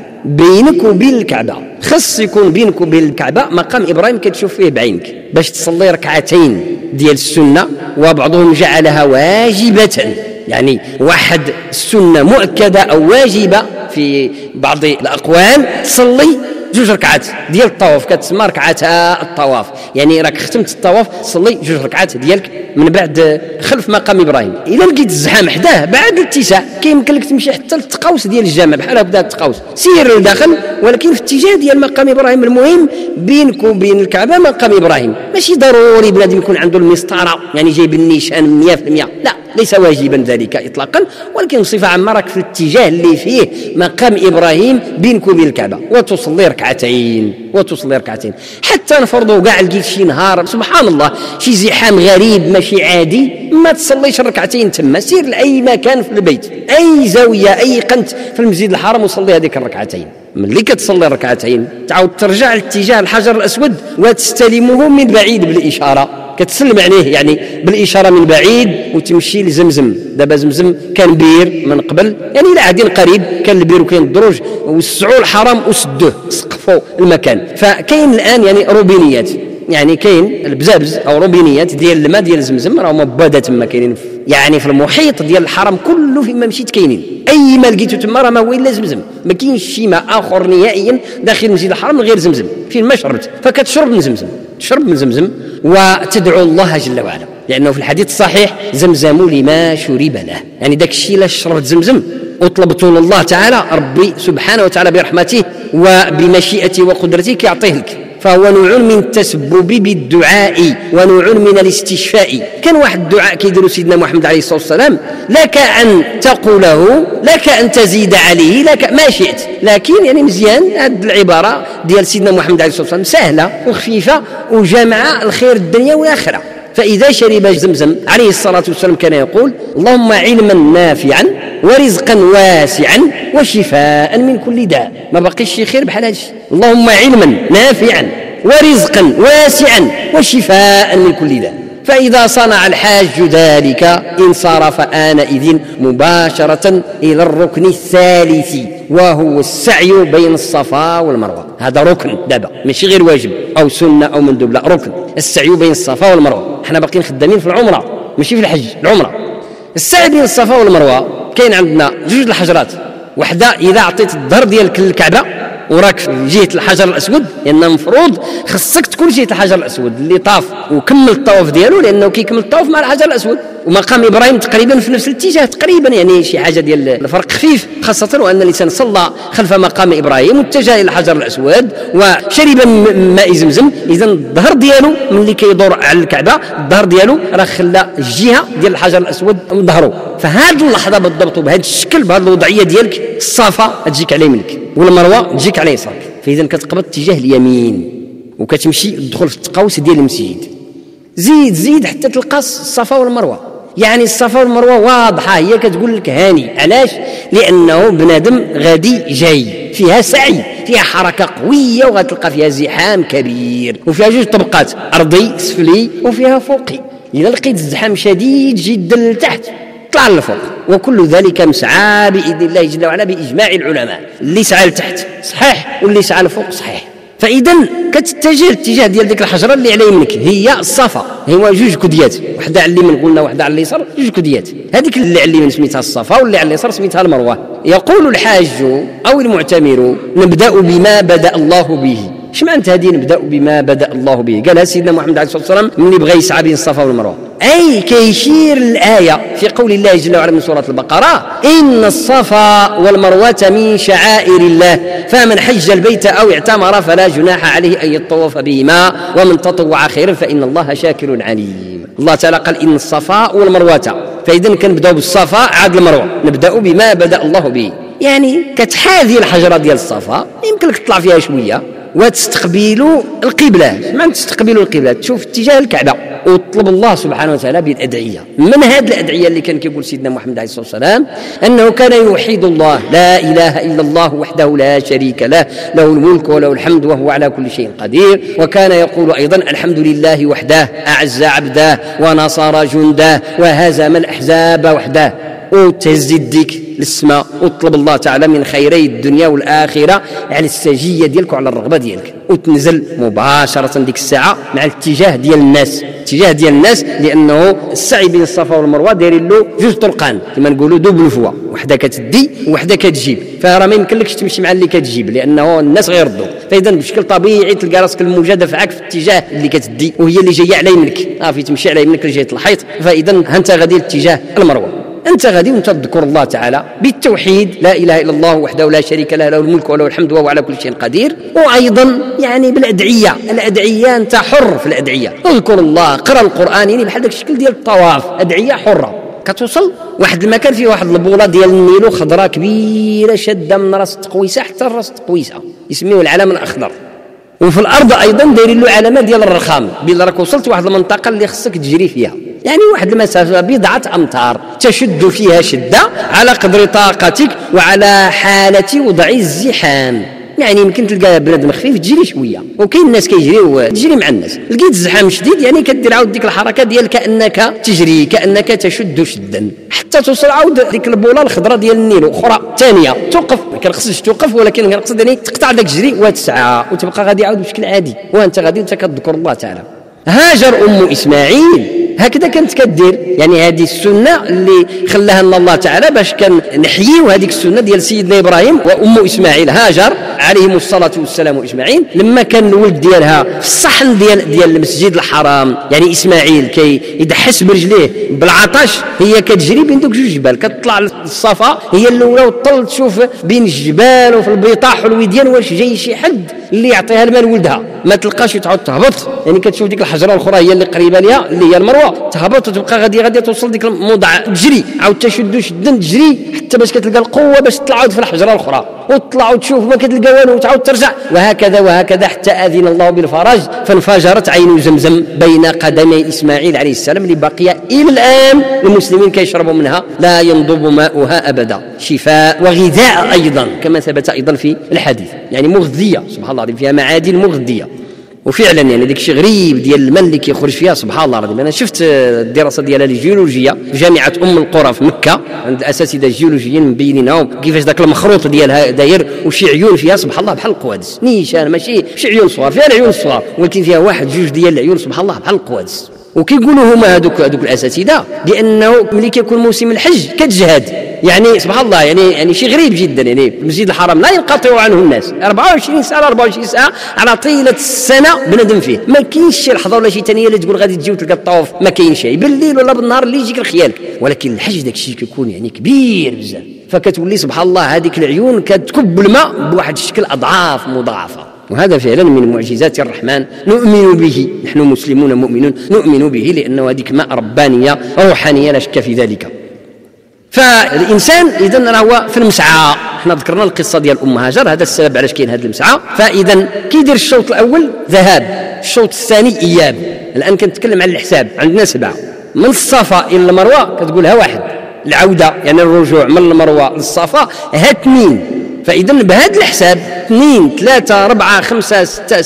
الكعبه، خص يكون بينك وبين الكعبه مقام ابراهيم كتشوف فيه بعينك باش تصلي 2 ديال السنه، وبعضهم جعلها واجبه، يعني واحد السنه مؤكده او واجبه في بعض الاقوال، تصلي 2 ركعات ديال الطواف كتسمى ركعتا الطواف، يعني راك ختمت الطواف تصلي 2 ركعات ديالك من بعد خلف مقام ابراهيم. الا لقيت الزحام حداه بعد الاتساع كيمكن لك تمشي حتى للتقاوس ديال الجامع، بحال هكذا التقاوس سير لداخل، ولكن في اتجاه ديال مقام ابراهيم. المهم بينك وبين الكعبه مقام ابراهيم، ماشي ضروري بنادم يكون عنده المسطره يعني جايب النيشان 100%، لا ليس واجبا ذلك اطلاقا، ولكن بصفه عامه راك في الاتجاه اللي فيه مقام ابراهيم بينك وبين الكعبه، وتصلي ركعتين حتى نفرضوا كاع لقيت شي نهار سبحان الله شي زحام غريب ماشي عادي، ما تصليش 2 تما، سير لاي مكان في البيت، اي زاويه، اي قنت في المسجد الحرام وصلي هذيك 2. ملي كتصلي 2 تعاود ترجع لاتجاه الحجر الاسود وتستلمه من بعيد بالاشاره، كتسلم عليه يعني بالإشارة من بعيد وتمشي لزمزم. دابا زمزم كان بير من قبل، يعني إلى عهد قريب كان البير وكاين الدروج، وسعوا الحرام وسدوه سقفوا المكان. فكاين الآن يعني روبينيات، يعني كاين البزابز أو روبينيات ديال الماء ديال زمزم، راهم مبادة تما كاينين يعني في المحيط ديال الحرم كله، فيما مشيت كاينين أي ما لقيتو تما راه ما هو إلا زمزم، ما كاينش شي ماء آخر نهائيا داخل المسجد الحرام غير زمزم، فين ما شربت فكتشرب من زمزم، تشرب من زمزم وتدعو الله جل وعلا. لأنه في الحديث الصحيح زمزم لما شرب له، يعني داك الشيء لا شربت زمزم وطلبته من الله تعالى ربي سبحانه وتعالى برحمته وبمشيئته وقدرته كيعطيه لك، فهو نوع من التسبب بالدعاء ونوع من الاستشفاء. كان واحد الدعاء كيديروا سيدنا محمد عليه الصلاة والسلام، لك أن تقوله، لك أن تزيد عليه، لك ما شئت، لكن يعني مزيان هذه العبارة ديال سيدنا محمد عليه الصلاة والسلام سهلة وخفيفة وجامعة الخير الدنيا والآخرة. فإذا شرب زمزم عليه الصلاة والسلام كان يقول اللهم علما نافعا ورزقا واسعا وشفاء من كل داء. ما بقيش شي خير بحال هادشي، اللهم علما نافعا ورزقا واسعا وشفاء من كل داء. فإذا صنع الحاج ذلك انصرف آنئذ مباشرة إلى الركن الثالث، وهو السعي بين الصفا والمروة. هذا ركن دابا ماشي غير واجب أو سنة أو مندوب، لا ركن، السعي بين الصفا والمروة. احنا باقيين خدامين في العمرة ماشي في الحج، العمرة. السعي بين الصفا والمروة كاين عندنا جوج الحجرات، وحده إذا عطيت الظهر ديالك للكعبة وراك في جهه الحجر الاسود، لان المفروض خصك تكون جهه الحجر الاسود اللي طاف وكمل الطواف ديالو، لانه كيكمل الطواف مع الحجر الاسود. ومقام ابراهيم تقريبا في نفس الاتجاه تقريبا، يعني شي حاجه ديال الفرق خفيف، خاصه وان الانسان صلى خلف مقام ابراهيم واتجه الى الحجر الاسود وشرب من ماء زمزم. اذا الظهر ديالو ملي كيدور على الكعبه الظهر ديالو راه خلى الجهه ديال الحجر الاسود من ظهره. فهذه اللحظه بالضبط وبهذا الشكل بهذه الوضعيه ديالك الصفا تجيك على يمينك والمروه تجيك على يسارك، فاذا كتقبض اتجاه اليمين وكتمشي تدخل في التقوس ديال المسجد. زيد حتى تلقى الصفا والمروه، يعني الصفا والمروه واضحه، هي كتقول لك هاني. علاش؟ لانه بنادم غادي جاي فيها سعي، فيها حركه قويه، وغتلقى فيها زحام كبير، وفيها جوج طبقات، ارضي سفلي وفيها فوقي. اذا لقيت الزحام شديد جدا لتحت طلع للفوق، وكل ذلك مسعى باذن الله جل وعلا باجماع العلماء. اللي سعى لتحت صحيح واللي سعى لفوق صحيح. فاذا كتتجه الاتجاه ديال ديك الحجره اللي على يمينك هي الصفا، هو جوج كديات، وحده على اليمين قلنا وحده على اليسار، جوج كديات. هذيك اللي على اليمين سميتها الصفا واللي على اليسار سميتها المروه. يقول الحاج او المعتمر نبدا بما بدا الله به. اش معنى هذه نبدا بما بدا الله به؟ قالها سيدنا محمد عليه الصلاه والسلام ملي بغى يسعى بين الصفا والمروه، اي كيشير الايه في قول الله جل وعلا من سوره البقره ان الصفا والمروه من شعائر الله فمن حج البيت او اعتمر فلا جناح عليه ان يطوف بهما ومن تطوع خيرا فان الله شاكر عليم. الله تعالى قال ان الصفا والمروه، فاذا كنبداو بالصفا عاد المروه، نبدا بما بدا الله به. يعني كتحاذي الحجره ديال الصفا يمكن لك تطلع فيها شويه وتستقبلوا القبلة. معنى تستقبلوا القبلة؟ تشوف اتجاه الكعبة وتطلب الله سبحانه وتعالى بالأدعية. من هذه الأدعية اللي كان كيقول سيدنا محمد عليه الصلاة والسلام أنه كان يوحد الله، لا إله إلا الله وحده لا شريك له، له الملك وله الحمد وهو على كل شيء قدير. وكان يقول أيضا الحمد لله وحده أعز عبده ونصر جنده وهزم الأحزاب وحده. وتهز يديك للسماء وتطلب الله تعالى من خيري الدنيا والآخرة على السجية ديالك وعلى الرغبة ديالك، وتنزل مباشرة ديك الساعة مع الاتجاه ديال الناس، لأنه السعي بين الصفا والمروة دايرين له جوج طرقان كما نقولوا دوبل فوا، وحده كتدي وحده كتجيب، فراه ما يمكنلكش تمشي مع اللي كتجيب لأنه الناس غيردوك. فإذا بشكل طبيعي تلقى راسك الموجة دفعك في الاتجاه اللي كتدي وهي اللي جايه على يمينك، في تمشي على يمينك لجهة الحيط، فإذا انت غادي لاتجاه المروة، أنت غادي وأنت تذكر الله تعالى بالتوحيد، لا إله إلا الله وحده لا شريك له، له الملك وله الحمد وهو على كل شيء قدير. وأيضا يعني بالأدعية، الأدعية أنت حر في الأدعية، اذكر الله، قرأ القرآن، يعني بحال داك الشكل ديال الطواف، أدعية حرة. كتوصل واحد المكان فيه واحد البوله ديال النيلو خضراء كبيره شاده من راس التقويسه حتى راس التقويسه، يسميوه العلم الأخضر. وفي الارض ايضا دايرين له علامات ديال الرخام، بلا راك وصلت واحد المنطقه اللي خصك تجري فيها، يعني واحد المسافه بضعه امتار تشد فيها شده على قدر طاقتك وعلى حاله وضع الزحام. يعني يمكن تلقى بنادم خفيف تجري شويه، وكاين الناس كيجريو تجري مع الناس. لقيت الزحام شديد يعني كدير عاود ديك الحركه ديال كانك تجري، كانك تشد شدا حتى توصل عاود ديك البوله الخضراء ديال النيل اخرى ثانيه توقف. ما كنقصدش توقف، ولكن كنقصد يعني تقطع داك الجري وتسعى وتبقى غادي عاود بشكل عادي، وانت غادي وانت كتذكر الله تعالى. هاجر ام اسماعيل هكذا كانت كدير. يعني هذه السنه اللي خلاها لنا الله تعالى باش كان نحييو هذيك السنه ديال سيدنا ابراهيم وام اسماعيل هاجر عليهم الصلاه والسلام اجمعين. لما كان الولد ديالها في الصحن ديال المسجد الحرام، يعني اسماعيل كي يدحس برجليه بالعطش، هي كتجري بين دوك جوج جبال، كتطلع للصفا هي الاولى وتطل تشوف بين الجبال وفي البيطاح والوديان واش جاي شي حد اللي يعطيها الماء لولدها، ما تلقاش تعاود تهبط. يعني كتشوف ديك الحجره الاخرى هي اللي قريبه ليها اللي هي المروه، تهبط وتبقى غادي توصل ديك الموضع تجري، عاود تشد شدا تجري حتى باش كتلقى القوه باش تطلع عاود في الحجره الاخرى، وتطلع وتشوف ما كتلقى والو وتعاود ترجع، وهكذا حتى اذن الله بالفرج فانفجرت عين زمزم بين قدمي اسماعيل عليه السلام، اللي باقيه الى الان المسلمين كيشربوا منها لا ينضب ماؤها ابدا، شفاء وغذاء ايضا كما ثبت ايضا في الحديث. يعني مغذيه سبحان الله العظيم، فيها معادن مغذيه. وفعلا يعني داك الشيء غريب ديال الماء اللي كيخرج فيها سبحان الله العظيم. انا شفت الدراسه ديالها الجيولوجيه في جامعه القرى في مكه عند الاساتذه الجيولوجيين مبينينها كيفاش داك المخروط ديالها داير، وشي عيون فيها سبحان الله بحال القوادس، نيشان ماشي شي عيون صغار، فيها العيون الصغار ولكن فيها واحد جوج ديال العيون سبحان الله بحال القوادس. وكيقولوا هما هذوك الاساتذه بانه ملي كيكون موسم الحج كتجهد، يعني سبحان الله يعني شيء غريب جدا. يعني المسجد الحرام لا ينقطع عنه الناس 24 ساعه 24 ساعه على طيله السنه بنادم فيه، ما كاينش شي لحظه ولا شي ثانيه اللي تقول غادي تجي وتلقى الطواف، ما كاينش شيء بالليل ولا بالنهار اللي يجيك الخيال. ولكن الحج داك الشيء كيكون يعني كبير بزاف، فكتولي سبحان الله هذيك العيون كتكب الماء بواحد الشكل اضعاف مضاعفه. وهذا فعلا من معجزات الرحمن نؤمن به، نحن مسلمون مؤمنون نؤمن به لأنه هذيك ماء ربانية روحانية لا شك في ذلك. فالإنسان إذن هو في المسعى، احنا ذكرنا القصة ديال أم هاجر، هذا السبب علاش كاين هذا المسعى. فإذا كيدير الشوط الأول ذهاب، الشوط الثاني إياب. الآن كنتكلم عن الحساب، عندنا 7 من الصفا إلى المروة كتقولها 1، العودة يعني الرجوع من المروة للصفا ها 2. فإذا بهذا الحساب 2 3 4 5 6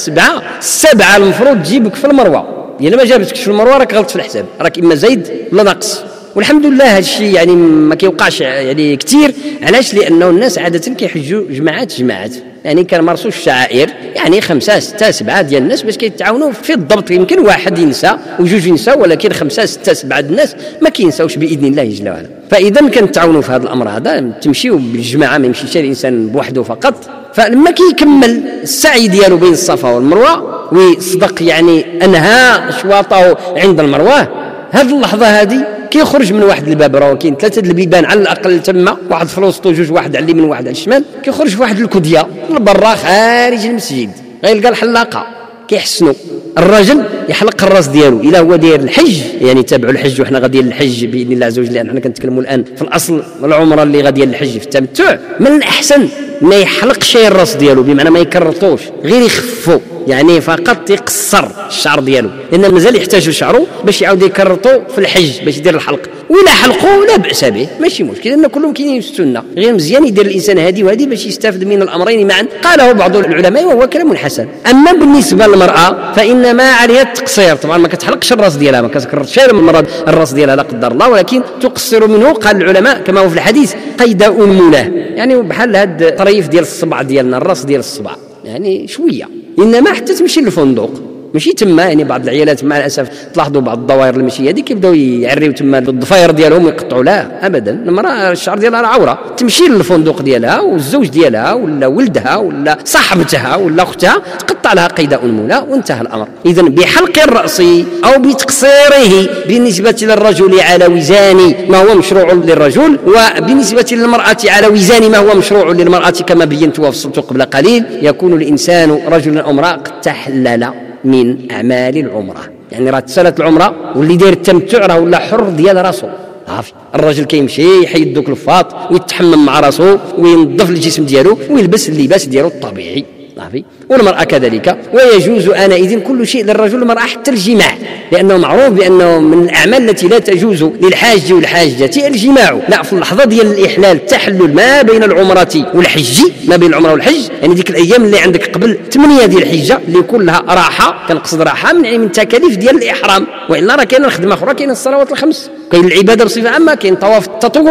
7 المفروض تجيبك في المروة. إلا ما جابتكش في المروة راك غلط في الحساب، راك إما زايد ولا ناقص. والحمد لله هذا الشيء يعني ما كيوقعش يعني كثير. علاش؟ لأنه الناس عادة كيحجوا جماعات، يعني كنمارسوا الشعائر، يعني 5 6 7 ديال الناس باش كيتعاونوا في الضبط. يمكن واحد ينسى وجوج ينسى، ولكن 5 6 7 الناس ما كينساوش باذن الله جل وعلا. فاذا كنتعاونوا في هذا الامر هذا، تمشيوا بالجماعه، ما يمشيش الانسان بوحده فقط. فلما كيكمل السعي ديالو بين الصفا والمروه ويصدق يعني انهى اشواطه عند المروه، هذه اللحظه هذه كيخرج من واحد الباب، راه كاين 3 البيبان على الاقل تما، واحد في الوسط وجوج، واحد على اليمين وواحد على الشمال. كيخرج في واحد الكديه لبرا خارج المسجد، غيلقى الحلاقه كيحسنوا. الرجل يحلق الراس ديالو الا هو داير الحج، يعني تابعوا الحج وحنا غاديين للحج باذن الله عز وجل، لان حنا كنتكلموا الان في الاصل العمره اللي غاديه للحج في التمتع. من الاحسن ما يحلقش الراس ديالو، بمعنى ما يكرطوش، غير يخفوا، يعني فقط يقصر الشعر ديالو، لان مازال يحتاج شعره باش يعاود يكرطوا في الحج باش يدير الحلق. ولا حلقوا لا باس به، ماشي مشكل، لان كلهم كاينين في السنه. غير مزيان يدير الانسان هذه وهذه باش يستافد من الامرين معا. قاله بعض العلماء وهو كلام حسن. اما بالنسبه للمراه فانما عليها التقصير، طبعا ما كتحلقش الراس ديالها، ما كتكرطش المرض الراس ديالها لا قدر الله، ولكن تقصر منه. قال العلماء كما هو في الحديث قيد أنمله، يعني بحال هاد الطريف ديال الصبع ديالنا، الراس ديال الصبع، يعني شويه. انما حتى تمشي للفندق ماشي تما، يعني بعض العيالات مع الاسف تلاحظوا بعض الضوائر المشي هذه كيبداو يعريو تما بالضفاير ديالهم ويقطعوا. لا ابدا، المراه الشعر ديالها عوره، تمشي للفندق ديالها والزوج ديالها ولا ولدها ولا صاحبتها ولا اختها تقطع لها قيد انمله وانتهى الامر. اذا بحلق الراس او بتقصيره بالنسبه للرجل على وزان ما هو مشروع للرجل، وبالنسبه للمراه على وزان ما هو مشروع للمراه، كما بينت وفصلت قبل قليل. يكون الانسان رجلا او امراه قد تحلل من اعمال العمره، يعني راه تسالت العمره واللي داير التمتع راه ولا حر ديال راسو. عافي الرجل كيمشي يحيد دوك الفاط ويتحمم مع راسو وينظف الجسم ديالو ويلبس اللباس ديالو الطبيعي. صافي. والمرأة كذلك. ويجوز آنئذ كل شيء للرجل والمرأة حتى الجماع، لأنه معروف بأنه من الأعمال التي لا تجوز للحاج والحاجة الجماع. لا، في اللحظة ديال الإحلال تحلل ما بين العمرة والحج، ما بين العمرة والحج، يعني ديك الأيام اللي عندك قبل 8 ديال الحجة اللي كلها راحة، كنقصد راحة من تكاليف ديال الإحرام، وإلا راه كاين الخدمة أخرى، كاين الصلوات الخمس، كاين العبادة بصفة عامة، كاين طواف التطوع،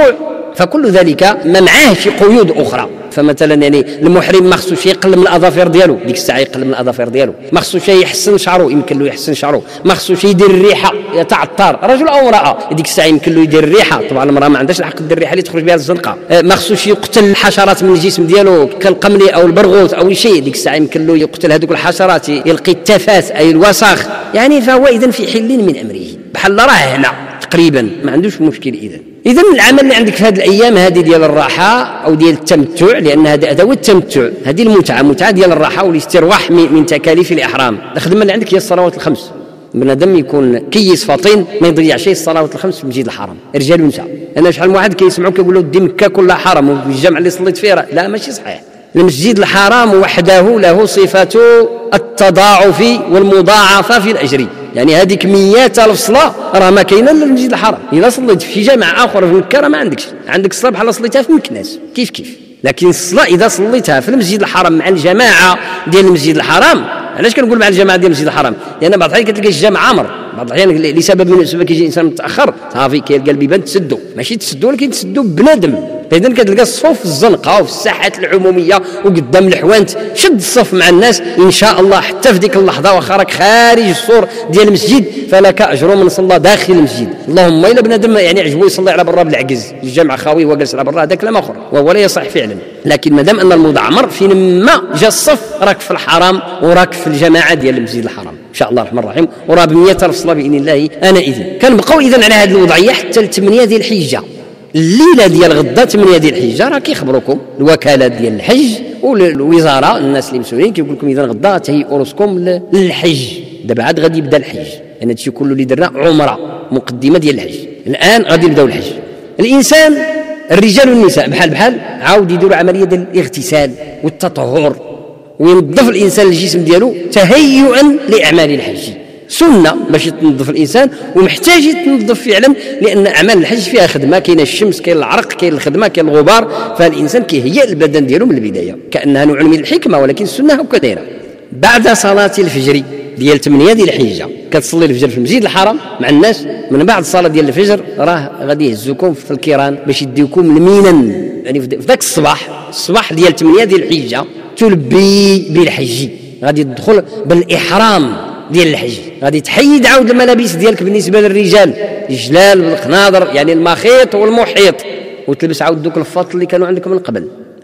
فكل ذلك ما معاه شي قيود اخرى. فمثلا يعني المحرم ما خصوش يقلم الاظافر ديالو، ديك الساعه يقلم الاظافر ديالو، ما خصوش يحسن شعره، يمكن له يحسن شعره، ما خصوش يدير الريحه يتعطر رجل او امراه، ديك الساعه يمكن له يدير الريحه. طبعا المراه ما عندهاش الحق دير الريحه اللي تخرج بها الزنقه. ما خصوش يقتل الحشرات من الجسم ديالو كالقمل او البرغوث او شيء، ديك الساعه يمكن له يقتل هذوك الحشرات، يلقي التفات اي الوسخ يعني. فهو اذا في حل من امره، بحال راه هنا تقريبا ما عندوش مشكل. إذا العمل اللي عندك في هذه الأيام هذه ديال الراحة أو ديال التمتع، لأن هذا هو التمتع، هذه المتعة ديال الراحة والاسترواح من تكاليف الإحرام. الخدمة اللي عندك هي الصلوات الخمس. بنادم يكون كيس فطين ما يضيعش الصلوات الخمس في المسجد الحرام، رجال ونساء. أنا شحال من واحد كيسمعوا كيقول له دي مكة كلها حرام والجامع اللي صليت فيه لا ماشي صحيح. المسجد الحرام وحده له صفة التضاعف والمضاعفة في الأجر، يعني هذه كميات الف صلاه راه ما كاينه الا المسجد الحرام. اذا صليت في جامع اخر في مكه راه ما عندك الصلاه بحال صليتها في مكناس كيف. لكن الصلاه اذا صليتها في المسجد الحرام مع الجماعه ديال المسجد الحرام. علاش كنقول مع الجماعه ديال المسجد الحرام؟ لان بعض الاحيان كتلقى الجامع عامر، بعض الاحيان لسبب من الاسباب كيجي الانسان متاخر صافي كيلقى البيبان تسدوا، ماشي تسدوا ولكن تسدوا بنادم. اذا كتلقى الصفوف في الزنقه وفي الساحات العموميه وقدام الحوانت، شد الصف مع الناس ان شاء الله حتى في ديك اللحظه واخا راك خارج السور ديال المسجد فلك اجر من صلى داخل المسجد. اللهم الا بنادم يعني عجبو يصلي على برا بالعكز، الجامع خاوي وهو جالس على برا، هذاك لا اخر وهو لا يصح فعلا. لكن مادام ان الموضوع عمر فين ما جا الصف راك في الحرام وراك في الجماعه ديال المسجد الحرام ان شاء الله الرحمن الرحيم، وراه ب100,000 صلاه باذن الله. انا اذن كنبقاو اذا على هذه الوضعيه حتى 8 ديال الحجه. الليله ديال غدا 8 ديال الحجه راه كيخبروكم الوكالات ديال الحج والوزاره، الناس اللي مسؤولين كيقول لكم اذا غدا تهيئوا راسكم للحج. دابا عاد غادي يبدا الحج، لان هادشي كله اللي درنا عمره مقدمه ديال الحج، الان غادي يبداو الحج. الانسان الرجال والنساء بحال عاود يديروا عمليه ديال الاغتسال والتطهر وينظف الانسان الجسم ديالو تهيئا لاعمال الحج. سنه باش تنظف الانسان ومحتاج يتنظف فعلا، لان اعمال الحج فيها خدمه، كاين الشمس كاين العرق كاين الخدمه كاين الغبار، فالانسان كيهيئ البدن ديالو من البدايه كانها نوع من الحكمه، ولكن السنه هكا دايره. بعد صلاه الفجر ديال 8 ديال الحجه كتصلي الفجر في المسجد الحرام مع الناس، من بعد الصلاه ديال الفجر راه غادي يهزوكم في الكيران باش يديوكم المينن، يعني في ذاك الصباح ديال 8 ديال الحجه تلبي بالحج، غادي تدخل بالاحرام ديال الحج، غادي تحيد عاود الملابس ديالك بالنسبه للرجال، الجلال والقناضر يعني المخيط والمحيط، وتلبس عاود دوك الفط اللي كانوا عندكم من قبل،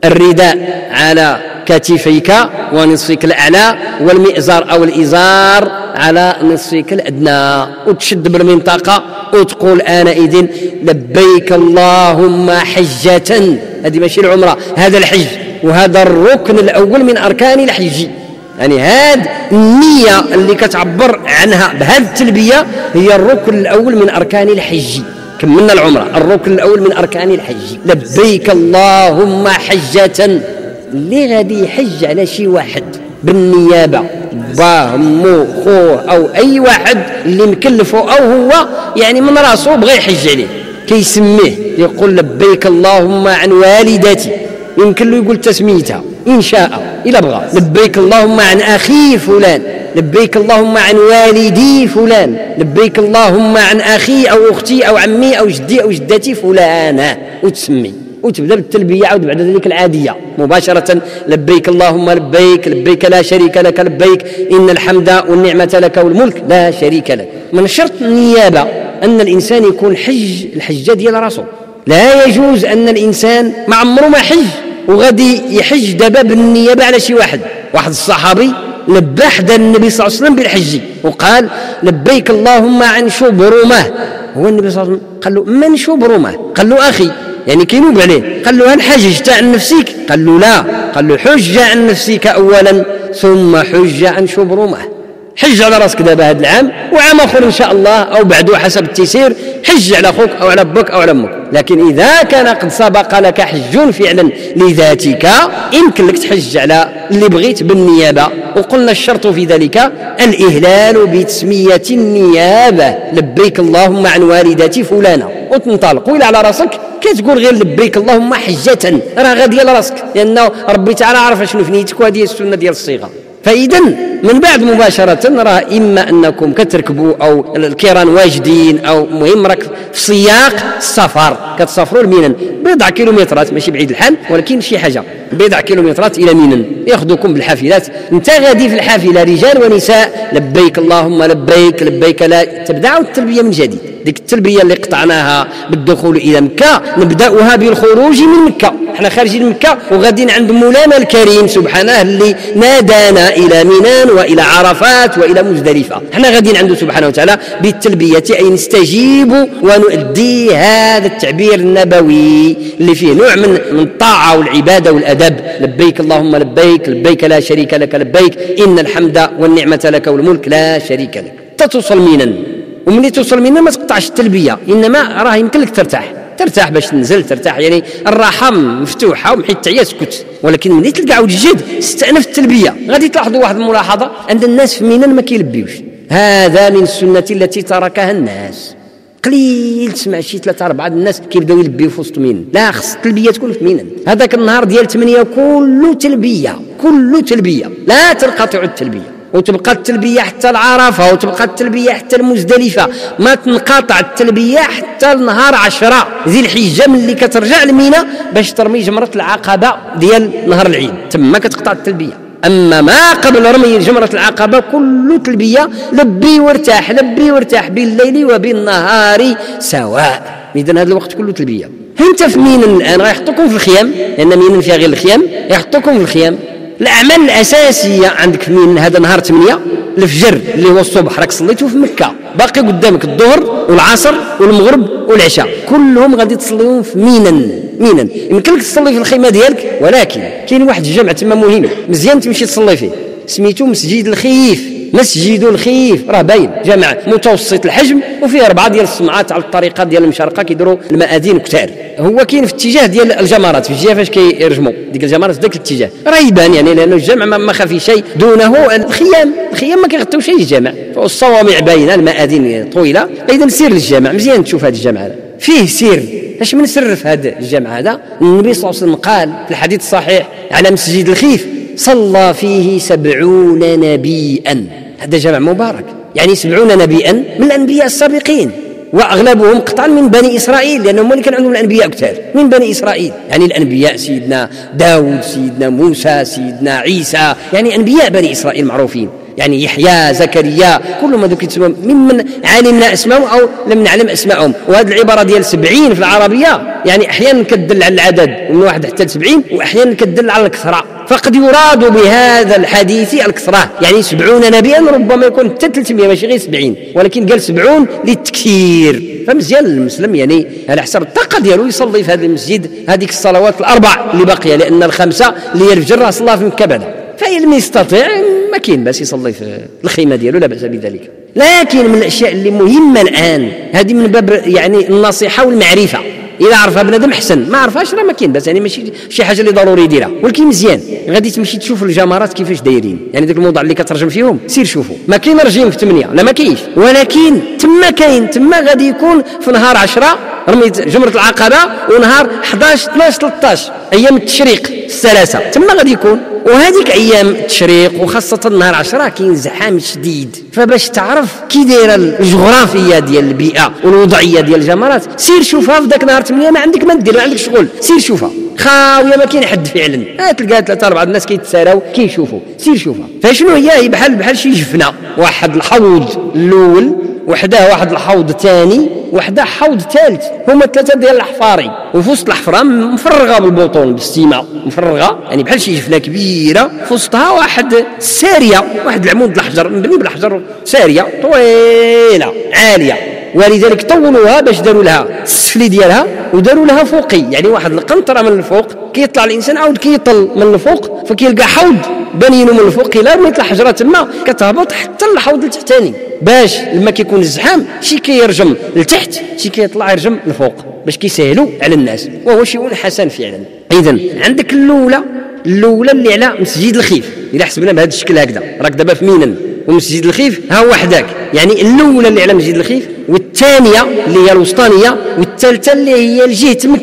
الرداء على كتفيك ونصفك الاعلى، والمئزر او الازار على نصفك الادنى، وتشد بالمنطقه وتقول انئذ لبيك اللهم حجه. هذه ماشي العمره، هذا الحج، وهذا الركن الاول من اركان الحج. يعني هذه النية اللي كتعبر عنها بهذه التلبية هي الركن الأول من أركان الحج. كملنا العمرة، الركن الأول من أركان الحج لبيك اللهم حجة. اللي غادي يحج على شي واحد بالنيابة، باه مو خوه أو أي واحد اللي مكلفه أو هو يعني من راسه بغى يحج عليه، كيسميه يقول لبيك اللهم عن والدتي، يمكن له يقول تسميتها إن شاء إلا بغى، لبيك اللهم عن أخي فلان، لبيك اللهم عن والدي فلان، لبيك اللهم عن أخي أو أختي أو عمي أو جدي أو جدتي فلانة، وتسمي وتبدأ بالتلبية عود بعد ذلك العادية مباشرة، لبيك اللهم لبيك، لبيك لا شريك لك لبيك، إن الحمد والنعمة لك والملك لا شريك لك. من شرط النيابة أن الإنسان يكون الحجة ديال راسه، لا يجوز أن الإنسان ما عمره ما حج وغادي يحج دابا بالنيابة على شي واحد الصحابي لبى حدا النبي صلى الله عليه وسلم بالحج وقال لبيك اللهم عن شبرمه، هو النبي صلى الله عليه وسلم قال له من شبرمه؟ قال له أخي، يعني كينوب عليه، قال له هل حججت عن نفسك؟ قال له لا، قال له حج عن نفسك أولا ثم حج عن شبرمه. حج على راسك دابا هذا العام، وعام اخر ان شاء الله او بعده حسب التيسير حج على اخوك او على ابوك او على امك. لكن اذا كان قد سبق لك حج فعلا لذاتك يمكن لك تحج على اللي بغيت بالنيابه، وقلنا الشرط في ذلك الاهلال بتسميه النيابه، لبيك اللهم عن والدتي فلانه، وتنطلق. وإلا على راسك كتقول غير لبيك اللهم حجه، راه غاديه لراسك، لانه ربي تعالى عرف شنو في نيتك، وهذه السنه ديال الصيغه. فإذا من بعد مباشرة راه إما أنكم كتركبوا أو الكيران واجدين أو مهم راك في سياق السفر كتسافروا لمينن بضع كيلومترات ماشي بعيد الحال ولكن شي حاجة بضع كيلومترات إلى مينن ياخذوكم بالحافلات انت غادي في الحافلة رجال ونساء لبيك اللهم لبيك لبيك لا تبدأ التلبية من جديد ديك التلبية اللي قطعناها بالدخول إلى مكة نبدأها بالخروج من مكة احنا خارجين من مكة وغادين عند مولانا الكريم سبحانه اللي نادانا إلى منى وإلى عرفات وإلى مزدلفة احنا غادين عنده سبحانه وتعالى بالتلبية أي نستجيب ونؤدي هذا التعبير النبوي اللي فيه نوع من الطاعة والعبادة والأدب لبيك اللهم لبيك لبيك لا شريك لك لبيك إن الحمد والنعمة لك والملك لا شريك لك تتصل مينا وملي توصل منا ما تقطعش التلبية إنما راه يمكن لك ترتاح باش تنزل ترتاح يعني الراحة مفتوحة ومحيت تعيا سكت ولكن ملي تلقى عاود جد استأنف التلبية غادي تلاحظوا واحد الملاحظة عند الناس في ميناء ما كيلبيوش هذا من السنة التي تركها الناس قليل تسمع شي 3-4 الناس كيبداو يلبيو في وسط ميناء لا خص التلبية تكون في ميناء هذاك النهار ديال 8 كله تلبية لا تنقطع التلبية وتبقى التلبية حتى العرفة وتبقى التلبية حتى المزدلفة ما تنقطع التلبية حتى النهار 10 ذي الحجة ملي كترجع لمينا باش ترمي جمرة العقبة ديال نهار العيد تما كتقطع التلبية أما ما قبل رمي جمرة العقبة كل تلبية لبي وارتاح بالليل وبالنهار سواء إذن هذا الوقت كله تلبية انت في مينا الآن يحطوكم في الخيام لأن مينا فيها غير الخيام يحطوكم في الخيام الأعمال الأساسية عندك في مين هذا نهار 8 الفجر اللي هو الصبح راك صليته في مكة باقي قدامك الظهر والعصر والمغرب والعشاء كلهم غادي تصليهم في مينا يمكن لك تصلي في الخيمة ديالك ولكن كاين واحد الجامع تما مهم مزيان تمشي تصلي فيه سميتو مسجد الخيف راه باين جامع متوسط الحجم وفيه 4 ديال الصنعات على الطريقه ديال المشارقه كيديروا المآذين كثار هو كاين في اتجاه ديال الجمرات في الجهه فاش كيرجموا ديك الجمرات ديك الاتجاه راه يبان يعني لانه الجامع ما خافي شيء دونه الخيام ما كيغطيوش اي الجامع والصوامع باينه المآذين طويله اذا سير للجامع مزيان تشوف هذا الجامع هذا فيه سير اش من سر في هذا الجامع هذا النبي صلى الله عليه وسلم قال في الحديث الصحيح على مسجد الخيف صلى فيه 70 نبيا هذا جامع مبارك يعني 70 نبيا من الأنبياء السابقين وأغلبهم قطعا من بني إسرائيل لأنهم اللي كان عندهم الأنبياء كثار من بني إسرائيل يعني الأنبياء سيدنا داود سيدنا موسى سيدنا عيسى يعني أنبياء بني إسرائيل معروفين يعني يحيى زكريا كلهم هذوك يتسمون ممن علمنا اسمائهم او لم نعلم اسمائهم وهذه العباره ديال 70 في العربيه يعني احيانا كتدل على العدد من 1 حتى 70 واحيانا كتدل على الكثره فقد يراد بهذا الحديث الكثره يعني 70 نبيا ربما يكون حتى 300 ماشي غير 70 ولكن قال 70 للتكثير فمزيان المسلم يعني على حسب الطاقه ديالو يصلي في هذا المسجد هذيك الصلوات ال4 اللي باقيه لان الخمسه اللي هي الفجر صلاه في مكه بعدا فإن لم يستطيع ما كاين باس يصلي في الخيمة ديالو لا بأس بذلك لكن من الأشياء اللي مهمة الآن هذه من باب يعني النصيحة والمعرفة إذا عرفها بنادم حسن ما عرفهاش راه ما كاين باس يعني ماشي شي حاجة اللي ضروري يديرها ولكن مزيان غادي تمشي تشوف الجمرات كيفاش دايرين يعني ذاك الموضوع اللي كترجم فيهم سير شوفوا ما كاين رجيم في 8 لا ما كاينش ولكن تما غادي يكون في نهار 10 رميت جمرة العقبة ونهار 11 12 13 أيام التشريق الثلاثة تما غادي يكون وهذيك ايام التشريق وخاصه نهار 10 كاين زحام شديد فباش تعرف كي دايره الجغرافيه ديال البيئه والوضعيه ديال الجمرات سير شوفها في ذاك نهار 8 ما عندك ما دير ما عندك شغل سير شوفها خاويه ما كاين حد فعلا تلقى 3-4 الناس كيتساراو كيشوفوا سير شوفها فشنو هي بحال شي جفنه واحد الحوض الاول وحده واحد الحوض ثاني وحده حوض ثالث هما 3 ديال الحفاري وفي وسط الحفره مفرغه بالبطون بالسيمه مفرغه يعني بحال شي جفنه كبيره في وسطها واحد ساريه واحد العمود الحجر مبني بالحجر ساريه طويله عاليه ولذلك طولوها باش داروا لها السفلي ديالها وداروا لها فوقي يعني واحد القنطره من الفوق كيطلع الانسان عاود كيطل من الفوق فكيلقى حوض بنينو من الفوق الا رميت الحجره تما كتهبط حتى الحوض التحتاني باش لما كيكون الزحام شي كيرجم لتحت شي كيطلع يرجم لفوق باش كيسهلوا على الناس وهو شيء حسن فعلا اذا عندك الاولى اللي على مسجد الخيف الا حسبنا بهذا الشكل هكذا راك دابا في مينن ومسجد الخيف ها هو وحدك يعني الاولى اللي على مسجد الخيف والثانيه اللي هي الوسطانيه والثالثه اللي هي لجهه مكه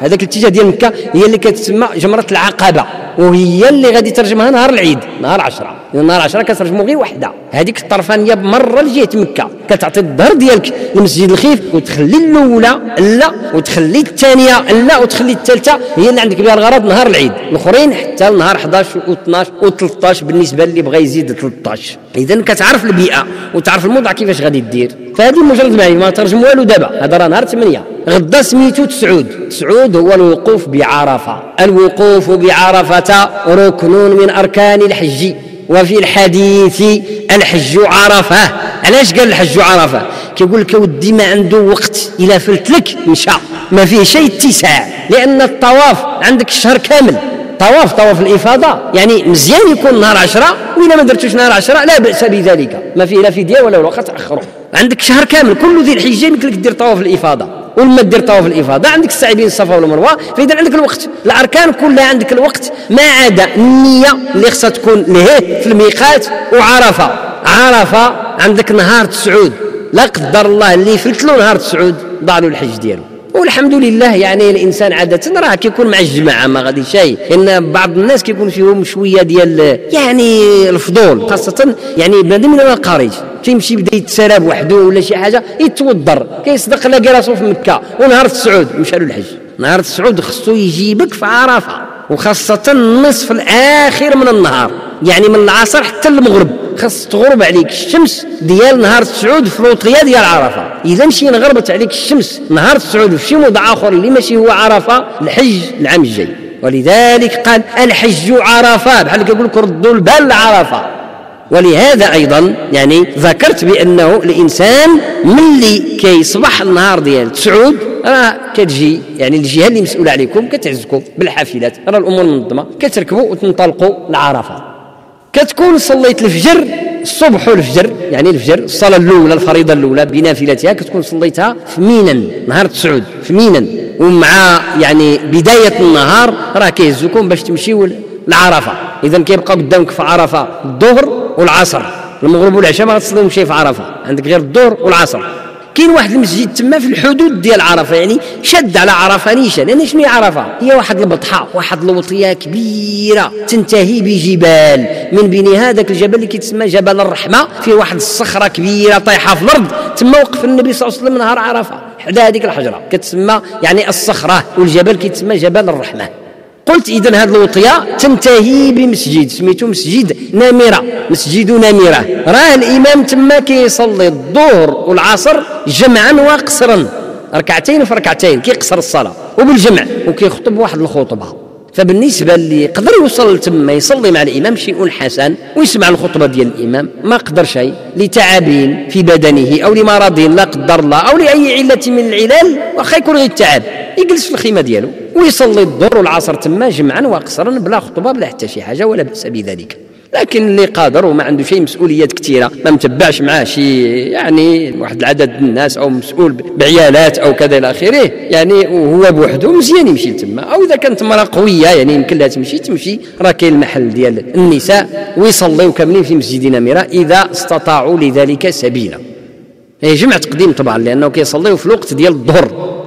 هذاك الاتجاه ديال مكة هي اللي كتسمى جمرة العقبة، وهي اللي غادي ترجمها نهار العيد نهار 10. نهار 10 كترجموا غير وحده، هذيك الطرفانيه بمره لجهه مكه، كتعطي الظهر ديالك للمسجد الخيف وتخلي الاولى لا، وتخلي الثانيه لا، وتخلي الثالثه هي اللي عندك بها الغرض نهار العيد، الاخرين حتى نهار 11 و12 و13 بالنسبه اللي بغى يزيد 13. اذا كتعرف البيئه وتعرف الموضع كيفاش غادي دير. فهذه مجرد معي ما ترجم والو دابا، هذا راه نهار 8. غدا سميتو تسعود. تسعود هو الوقوف بعرفه. الوقوف بعرفه ركن من اركان الحج، وفي الحديث الحج عرفه. علاش قال الحج عرفه؟ كيقول لك ودي ما عنده وقت الا فلت لك مشى، ما فيه شيء اتساع، لان الطواف عندك الشهر كامل. طواف الافاضه يعني مزيان يكون نهار 10، واذا ما درتوش نهار 10 لا باس بذلك، ما فيه لا فديه ولا وقت تاخره. عندك شهر كامل كل ذي الحجه يمكن لك دير طواف الافاضه، ولما دير طواف الافاضه عندك السعي بين الصفا والمروه، فاذا عندك الوقت. الاركان كلها عندك الوقت ما عدا النيه اللي خصها تكون لهيه في الميقات. وعرفه عرفه عندك نهار تسعود، لا قدر الله اللي فلت له نهار تسعود ضاع له الحج ديالو. والحمد لله يعني الانسان عاده راه كيكون مع الجماعه ما غادي شيء، ان بعض الناس كيكون فيهم شويه ديال يعني الفضول، خاصه يعني بنادم اللي ما قاريش كيمشي بدا يتسرى بوحده ولا شي حاجه يتوضر كيصدق لاقي راسو في مكه ونهار السعود مشى له الحج. نهار السعود خصو يجيبك في عرفه، وخاصه النصف الاخر من النهار، يعني من العصر حتى المغرب خاص تغرب عليك الشمس ديال نهار السعود في الوطيه ديال عرفه. اذا مشي غربت عليك الشمس نهار السعود في شي موضع اخر اللي ماشي هو عرفه، الحج العام الجاي. ولذلك قال الحج عرفه، بحال كيقول لك ردوا البال لعرفه. ولهذا ايضا يعني ذكرت بانه الانسان ملي كيصبح النهار ديال السعود راه كتجي يعني الجهه اللي مسؤوله عليكم كتعزكم بالحافلات، راه الامور منظمه، كتركبوا وتنطلقوا لعرفه. كتكون صليت الفجر الصبح والفجر، يعني الفجر الصلاه الاولى الفريضه الاولى بنافلتها كتكون صليتها في مينا نهار السعود في مينا، ومع يعني بدايه النهار راه كيهزكم باش تمشيوا لعرفه. اذا كيبقى قدامك في عرفه الظهر والعصر، المغرب والعشاء ما غتصليهم شيء في عرفه، عندك غير الظهر والعصر. كاين واحد المسجد تما في الحدود ديال عرفه، يعني شد على عرفه نيشان. لان شنو هي عرفه؟ هي واحد البطحه، واحد الوطيه كبيره تنتهي بجبال، من بين هذاك الجبل اللي كيتسمى جبل الرحمه، فيه واحد الصخره كبيره طايحه في الارض، تما وقف النبي صلى الله عليه وسلم نهار عرفه حدا هذيك الحجره كتسمى يعني الصخره، والجبل كيتسمى جبل الرحمه. قلت إذن هذه الوطية تنتهي بمسجد سميتو مسجد نامرة، مسجد نامرة. راه الإمام تما كيصلي الظهر والعصر جمعا وقصرا، ركعتين في ركعتين، كيقصر الصلاة وبالجمع، وكيخطب واحد الخطبة. فبالنسبة اللي يقدر يوصل تما يصلي مع الإمام شيء حسن، ويسمع الخطبة ديال الإمام. ما قدر شيء لتعب في بدنه أو لمرض لا قدر الله أو لأي علة من العلال، واخا يكون غير التعب، يجلس في الخيمة ديالو ويصلي الظهر والعصر تما جمعا وقصرا بلا خطبة بلا حتى شي حاجة، ولا بأس بذلك. لكن اللي قادر وما عنده شيء مسؤوليات كثيره، ما متبعش معاه شي يعني واحد العدد من الناس او مسؤول بعيالات او كذا الى اخره، يعني وهو بوحده مزيان يمشي تما. او اذا كانت امراه قويه يعني يمكن لها تمشي، راه كاين المحل ديال النساء ويصليوا كاملين في مسجد نميره اذا استطاعوا لذلك سبيلا. جمع تقديم طبعا، لانه كيصليوا في الوقت ديال الظهر،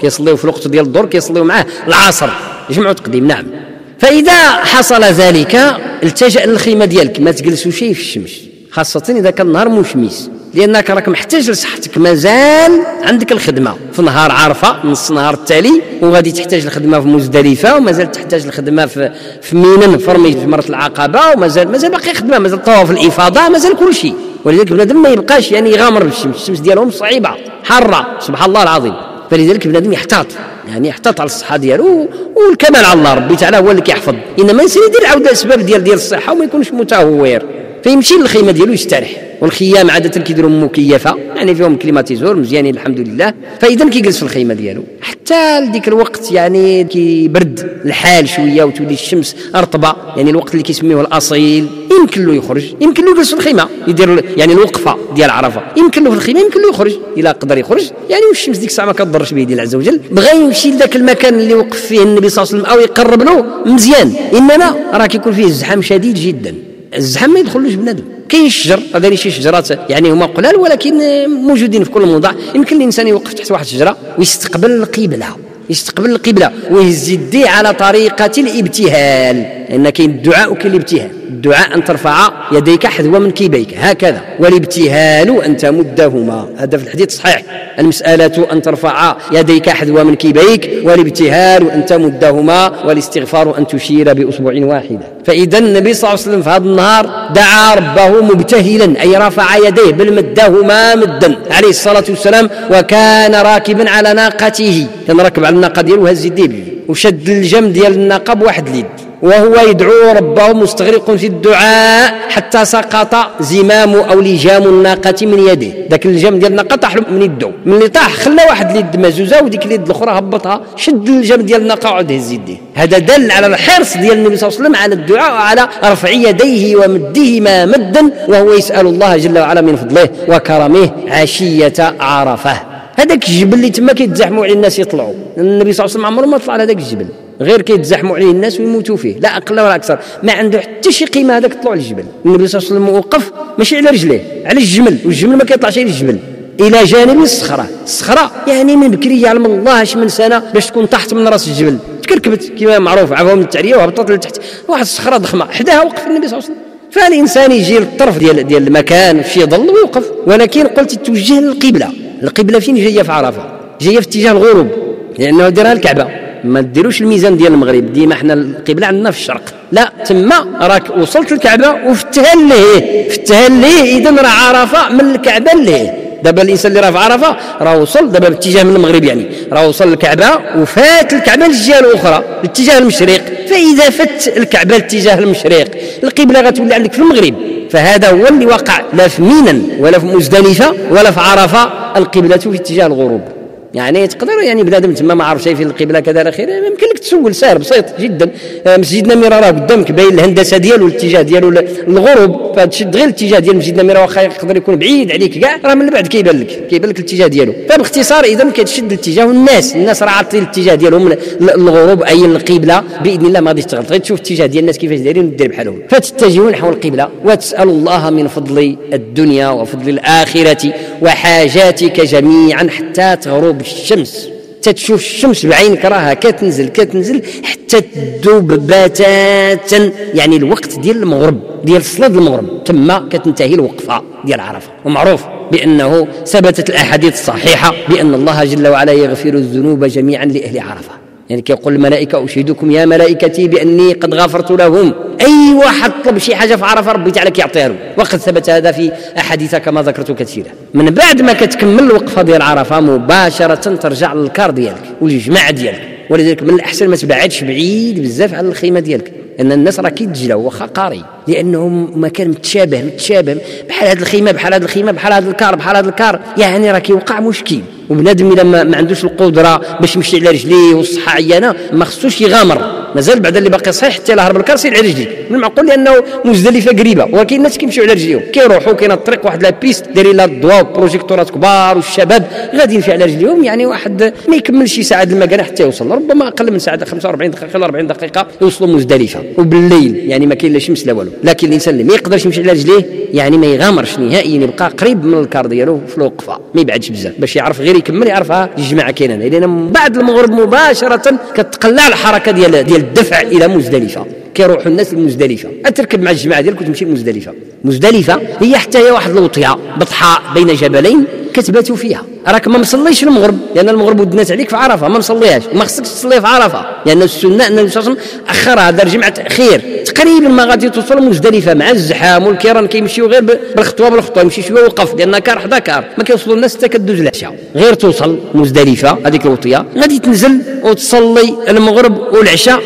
كيصليوا معاه العصر، جمعوا تقديم. نعم. فإذا حصل ذلك التجأ للخيمة ديالك، ما تجلسوا شيء في الشمس، خاصة إذا كان النهار مشمس، لأنك راك محتاج لصحتك. مازال عندك الخدمة في نهار عرفة نص نهار التالي، وغادي تحتاج الخدمة في مزدلفة، ومازال تحتاج الخدمة في مينا في رمي جمرة العقبة، ومازال باقي خدمة، مازال طواف الإفاضة، مازال كل شيء. ولذلك بنادم ما يبقاش يعني يغامر بالشمس، الشمس ديالهم صعيبة حارة سبحان الله العظيم. فلذلك بنادم يحتاط على الصحه ديالو، والكمال على الله ربي تعالى هو اللي كيحفظ، انما الانسان يدير عوده اسباب ديال الصحه وما يكونش متهور، فيمشي للخيمه ديالو يستريح. والخيام عاده كيديروا مكيفه يعني فيهم كليماتيزور مزيانين الحمد لله، فاذا كيجلس في الخيمه ديالو حتى لديك الوقت يعني كيبرد الحال شويه وتولي الشمس رطبه، يعني الوقت اللي كيسميوه الاصيل، يمكن له يخرج، يمكن له يجلس في الخيمه يدير يعني الوقفه ديال عرفه، يمكن له في الخيمه، يمكن له يخرج الا قدر يخرج يعني، والشمس ديك الساعه ما كتضرش به الله عز وجل. بغى يمشي لذاك المكان اللي وقف فيه النبي صلى الله عليه وسلم او يقرب له مزيان، انما راه كيكون فيه الزحام شديد جدا، الزحام ما يدخلوش بنادم. كاين الشجر هذا شي شجرات يعني هما قلال ولكن موجودين في كل موضع، يمكن الانسان يوقف تحت واحد الشجره ويستقبل القبله، يستقبل القبلة ويهز يديه على طريقة الابتهال، لأن كاين الدعاء وكاين الابتهال. الدعاء أن ترفع يديك حذو منكبيك هكذا، والابتهال أن تمدهما، هذا في الحديث الصحيح. المسألة أن ترفع يديك حذو منكبيك، والابتهال أن تمدهما، والاستغفار أن تشير بأصبع واحدة. فإذا النبي صلى الله عليه وسلم في هذا النهار دعا ربه مبتهلا، أي رفع يديه بل مدهما مدا عليه الصلاة والسلام، وكان راكبا على ناقته، كان راكب على الناقة ديالو وهز يديه وشد الجم ديال الناقة بواحد اليد، وهو يدعو ربه مستغرق في الدعاء حتى سقط زمام أو لجام الناقة من يده. ذاك الجام ديال الناقة طاح من يده، من اللي طاح خلى واحد اليد مزوزة وديك اليد الأخرى هبطها، شد الجام ديال الناقة وعاد هز يديه. هذا دل على الحرص ديال النبي صلى الله عليه وسلم على الدعاء وعلى رفع يديه ومدهما مدا، وهو يسأل الله جل وعلا من فضله وكرمه عشية عرفة. هذاك الجبل اللي تما كيتزاحموا عليه الناس يطلعوا، النبي صلى الله عليه وسلم عمره ما طلع على هذاك الجبل، غير كيتزاحموا عليه الناس ويموتوا فيه، لا اقل ولا اكثر، ما عنده حتى شي قيمه هذاك طلوع للجبل. النبي صلى الله عليه وسلم وقف ماشي على رجليه، على الجمل، والجمل ما كيطلعش على الجبل، الى جانب الصخره. الصخره يعني من بكري يعلم الله اش من سنه باش تكون طاحت من راس الجبل، تكركبت كما معروف، عفوا من التعريه وهبطت لتحت، واحد الصخره ضخمه حداها وقف النبي صلى الله عليه وسلم. فالانسان يجي للطرف ديال المكان في ظل ويوقف، ولكن قلت توجه للقبله. القبله فين جايه؟ في عرفه، جايه في اتجاه الغروب، لانه ديرها الكعبه. ما ديروش الميزان ديال المغرب، ديما حنا القبله عندنا في الشرق، لا تما راك وصلت للكعبه وفتها ليه، اذا راه عرفه من الكعبه ليه. دابا الانسان اللي راه في عرفه راه وصل دابا باتجاه من المغرب، يعني راه وصل للكعبه وفات الكعبه للجهه الاخرى لاتجاه المشرق. فاذا فات الكعبه لاتجاه المشرق القبله غتولي عندك في المغرب. فهذا هو اللي وقع، لا في منى ولا في مزدلفه ولا في عرفه، القبله في اتجاه الغروب. يعني تقدر يعني بنادم تما ما عرف شيء في القبله كذا الى اخره، يمكن لك تسول، سهل بسيط جدا. مسجد نميره راه قدامك باين الهندسه ديالو، الاتجاه ديالو للغروب، فتشد غير الاتجاه ديال مسجد نميره، واخا يقدر يكون بعيد عليك كاع، راه من بعد كيبان لك الاتجاه ديالو. فباختصار اذا كتشد الاتجاه، الناس راه عارفين الاتجاه ديالهم للغروب اي القبله، باذن الله ما غاديش تغلط، غير تشوف الاتجاه ديال الناس كيفاش دايرين ودير بحالهم. فتتجهون نحو القبله وتسال الله من فضل الدنيا وفضل الاخره وحاجاتك جميعا حتى تغرب الشمس. تشوف الشمس بعينك راها كتنزل حتى تذوب بتاتا، يعني الوقت ديال المغرب، ديال صلاة المغرب تما كتنتهي الوقفه ديال عرفه. ومعروف بانه ثبتت الاحاديث الصحيحه بان الله جل وعلا يغفر الذنوب جميعا لاهل عرفه. يعني كيقول الملائكه اشهدكم يا ملائكتي باني قد غفرت لهم. اي واحد طلب شي حاجه في عرفه ربي تعالى كيعطيها له، وقد ثبت هذا في احاديث كما ذكرت كثيرا. من بعد ما كتكمل الوقفه ديال عرفه مباشره ترجع للكار ديالك والجماعه ديالك، ولذلك من الاحسن ما تبعدش بعيد بزاف على الخيمه ديالك، ان الناس راه كيتجلاو واخا قاري، لانه مكان متشابه بحال هذه الخيمه بحال هذا الكار، يعني راه كيوقع مشكل. وبنادم الا ما عندوش القدره باش يمشي على رجليه والصحه عيانه ما خصوش يغامر، مازال بعد اللي باقي صحيح حتى لا هرب الكار سير على رجليك، من المعقول لانه مزدلفه قريبه، ولكن الناس كيمشيو على رجليهم، كيروحوا كاين الطريق واحد لا بيست دايرين لها الضواء وبروجيكتورات كبار، والشباب غادي يمشي على رجليهم، يعني واحد ما يكملش شي ساعه المكان حتى يوصل، ربما اقل من ساعه 45 دقيقه ولا 40 دقيقه يوصلوا مزدلفه، وبالليل يعني ما كاين لا شمس لا والو. لكن الانسان اللي ما يقدرش يمشي على رجليه يعني ما يغامرش نهائيا، يبقى قريب من الكار ديالو في الوقفه، ما يبعدش بزاف باش يعرف غير يكمل، يعرفها الجماعه كاينه، لان من بعد المغرب مباشره كتقلع الحركه ديال الدفع الى مزدلفه، كيروحوا الناس لمزدلفه، تركب مع الجماعه ديالك وتمشي لمزدلفه. هي حتى هي واحد الوطيه بطحاء بين جبلين كتباتوا فيها. راك ما مصليش المغرب، لان المغرب ودنات عليك في عرفه، ما مصليهاش، ما خصكش تصلي في عرفه، لان السنه ان النبي صلى الله عليه وسلم اخرها، دار جمعه تاخير تقريبا ما غادي توصل مزدلفه مع الزحام والكيران كيمشيو غير بالخطوه يمشي شويه وقف، لان كار حدا كار ما كيوصلوا الناس حتى كدوز العشاء، غير توصل مزدلفه هذيك الوطيه غادي تنزل وتصلي المغرب والعشاء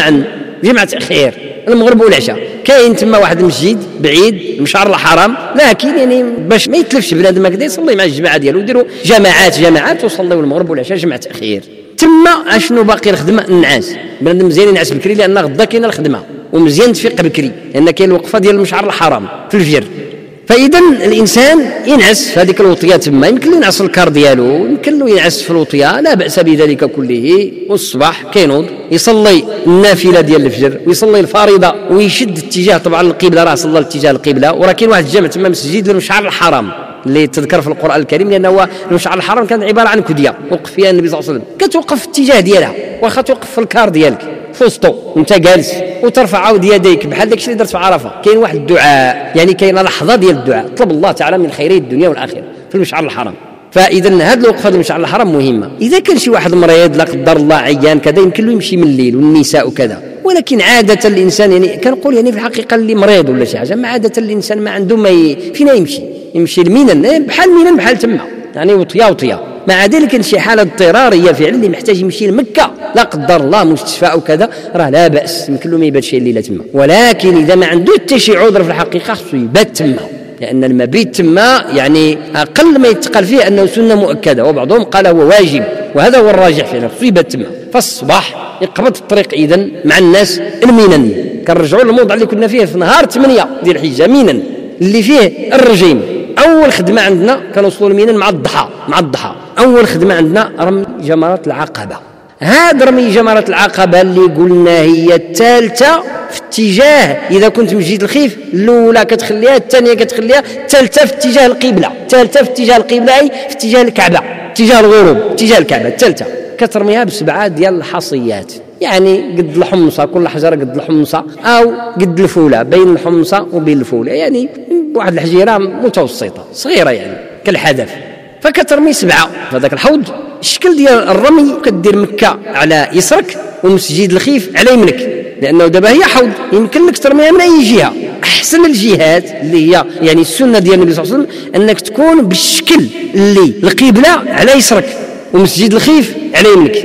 جمعه تاخير، المغرب والعشاء. كاين تما واحد المسجد بعيد مشعر الحرام، لكن يعني باش ما يتلفش بنادم هكذا يصلي مع الجماعه ديالو، يديروا جماعات وصليوا المغرب والعشاء جمعه تاخير. تما اشنو باقي الخدمه؟ النعاس، بنادم مزيان ينعس بكري لان غدا كاينه الخدمه، ومزيان تفيق بكري لان كاين الوقفه ديال المشعر الحرام في الفجر. فاذا الانسان ينعس في هذيك الوطيه تما، يمكن له ينعس الكار ديالو، يمكن له ينعس في الوطيه، لا باس بذلك كله. والصباح كينوض يصلي النافله ديال الفجر ويصلي الفريضه ويشد اتجاه طبعا القبله، راه صلى اتجاه القبله، وراه كاين واحد الجامع تما مسجد المشعر الحرام، اللي تذكر في القرآن الكريم، لأنه المشعر الحرام كانت عبارة عن كدية وقف فيها النبي صلى الله عليه وسلم، كتوقف في الاتجاه ديالها، واخا توقف في الكار ديالك في وسطو وانت جالس، وترفع عاود يديك بحال داكشي اللي درت في عرفة. كاين واحد الدعاء، يعني كاين لحظة ديال الدعاء، طلب الله تعالى من خيري الدنيا والآخرة في المشعر الحرام. فإذا هذه الوقفة في المشعر الحرام مهمة. إذا كان شي واحد مريض لا قدر الله عيان كذا يمكن له يمشي من الليل، والنساء وكذا، ولكن عادة الإنسان يعني كنقول يعني في الحقيقة اللي مريض ولا شي حاجة، ما عادة الإنسان ما عنده فين يمشي لمينان، بحال مينان بحال تما، يعني وطيا. مع ذلك كان شي حالة اضطرارية فعلا اللي محتاج يمشي لمكة لا قدر الله مستشفى أو كذا، راه لا بأس يمكن له ما يباتش الليلة تما. ولكن إذا ما عنده حتى شي عذر في الحقيقة خصو يبات تما، لأن المبيت تما يعني أقل ما يتقال فيه أنه سنة مؤكدة، وبعضهم قال هو واجب، وهذا هو الراجح فعلا، خصو يبات تما. فالصباح يقبض الطريق إذن مع الناس المينن، كنرجعوا للموضوع اللي كنا فيه في نهار 8 ديال الحجة، مينن اللي فيه الرجيم. أول خدمة عندنا كنوصلوا لمينن مع الضحى. أول خدمة عندنا رمي جمرات العقبة. هذا رمي جمرات العقبة اللي قلنا هي الثالثة في اتجاه، إذا كنت مسجد الخيف الأولى كتخليها، الثانية كتخليها، الثالثة في اتجاه القبلة، أي في اتجاه الكعبة، اتجاه الغروب، اتجاه الكعبة. الثالثة كترميها ب7 ديال الحصيات، يعني قد الحمصة، كل حجرة قد الحمصة أو قد الفولة، بين الحمصة وبين الفولة، يعني واحد الحجيرة متوسطة صغيرة يعني كالحدث. فكترمي 7 في هذاك الحوض. الشكل ديال الرمي كدير مكة على يسرك ومسجد الخيف على يمنك، لأنه دابا هي حوض يمكن لك ترميها من أي جهة. أحسن الجهات اللي هي يعني السنة ديال النبي صلى الله عليه وسلم أنك تكون بالشكل اللي القبلة على يسرك ومسجد الخيف على يمنك.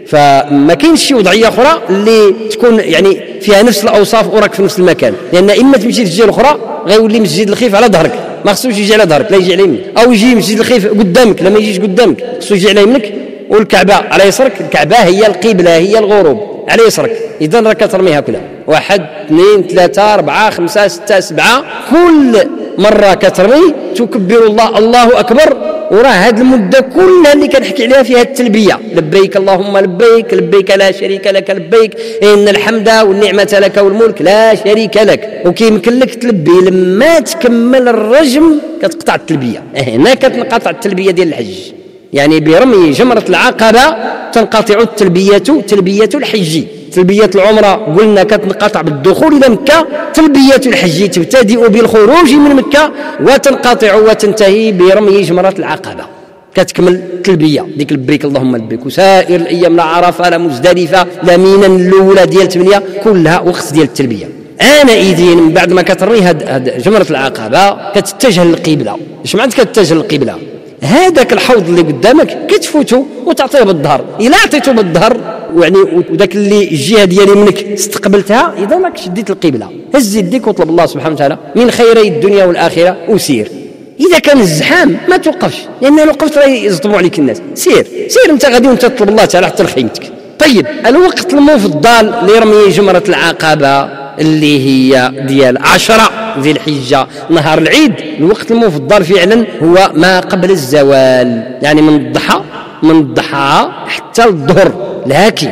فما كاينش شي وضعيه اخرى اللي تكون يعني فيها نفس الاوصاف وراك في نفس المكان، لان اما تمشي للجهه الاخرى غيولي مسجد الخيف على ظهرك، ما خصوش يجي على ظهرك، لا يجي على يمينك، او يجي مسجد الخيف قدامك، لا ما يجيش قدامك، خصو يجي على يمينك، والكعبه على يسرك. الكعبه هي القبله، هي الغروب على يسرك. اذا راك ترميها كلها 1 2 3 4 5 6 7، كل مره كترمي تكبر الله اكبر. وراه هذه المده كلها اللي كنحكي عليها فيها التلبيه، لبيك اللهم لبيك، لبيك لا شريك لك لبيك، ان الحمد والنعمه لك والملك لا شريك لك. وكيمكن لك تلبي لما تكمل الرجم كتقطع التلبيه، هنا كتنقطع التلبيه ديال الحج. يعني برمي جمره العقبه تنقطع التلبيه، تلبيه الحج. تلبية العمرة قلنا كتنقطع بالدخول إلى مكة، تلبية الحج تبتدئ بالخروج من مكة وتنقطع وتنتهي برمي جمرة العقبة، كتكمل التلبية ديك لبيك اللهم لبيك. وسائر الأيام لا عرفة لا مزدلفة لا مينا الأولى ديال 8 كلها وقت ديال التلبية. أنا إيدين من بعد ما كترمي هاد جمرة العقبة كتتجه للقبلة. اش معناتك كتتجه للقبلة؟ هذاك الحوض اللي قدامك كتفوتو وتعطيه بالظهر، إلا عطيته بالظهر يعني وذاك اللي الجهه ديال يمنك استقبلتها، اذا راك شديت القبله. هز يديك وطلب الله سبحانه وتعالى من خيري الدنيا والاخره وسير. اذا كان الزحام ما توقفش، لان لو وقفت راه يصدموا عليك الناس. سير انت غادي وانت تطلب الله تعالى حتى لخيمتك. طيب الوقت المفضل لرمي جمره العقبه اللي هي ديال 10 ذي الحجه نهار العيد، الوقت المفضل فعلا هو ما قبل الزوال، يعني من الضحى حتى الظهر. لكن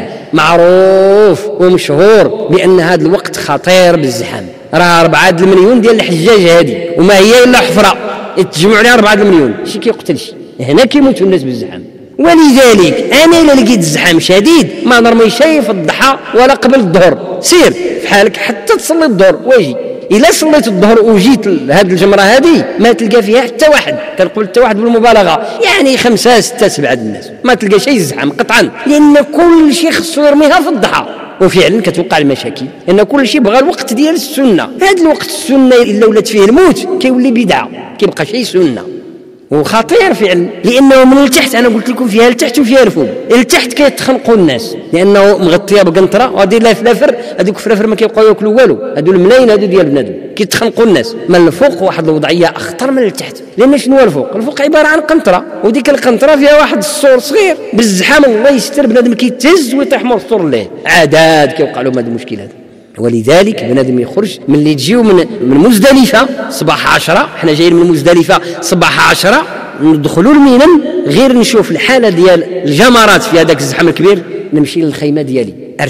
معروف ومشهور بأن هذا الوقت خطير بالزحام. راه 4 المليون ديال الحجاج هذه وما هي إلا حفرة يتجمعوا عليها 4 المليون، شي كيقتلش، هنا كيموتوا الناس بالزحام. ولذلك أنا إلا لقيت الزحام شديد ما نرمي شيء في الضحى ولا قبل الظهر، سير في حالك حتى تصلي الظهر واجي. إلا صليت الظهر وجيت لهذه الجمرة هذه ما تلقى فيها حتى واحد، كنقول حتى واحد بالمبالغة، يعني 5 6 7 الناس، ما تلقى شيء زحام قطعا، لأن كل شيء خصو يرميها في الضحى. وفعلا كتوقع المشاكل لأن كل شيء بغى الوقت ديال السنة. هذا الوقت السنة إلا ولات فيه الموت كيولي بدعة، كيبقى شيء سنة وخطير فعلا، لانه من التحت انا قلت لكم فيها التحت وفيها الفوق. التحت كيتخنقوا الناس لانه مغطيه بقنطره وهادي لا فلافر، هذوك فلافر ما كيبقاو ياكلوا والو، هادو الملاين هادو ديال بنادم كيتخنقوا الناس. من الفوق واحد الوضعيه اخطر من التحت، لان شنو هو الفوق؟ الفوق عباره عن قنطره، وديك القنطره فيها واحد السور صغير بالزحام الله يستر بنادم كيتهز ويطيح مور السور ليه، عادات كيوقع لهم هذه المشكلات. ولذلك بنادم يخرج من اللي تجيو من مزدلفه صباح 10، احنا جايين من مزدلفه صباح 10، ندخلوا لمينا غير نشوف الحاله ديال الجمرات في هذاك الزحام الكبير، نمشي للخيمه ديالي ارتاح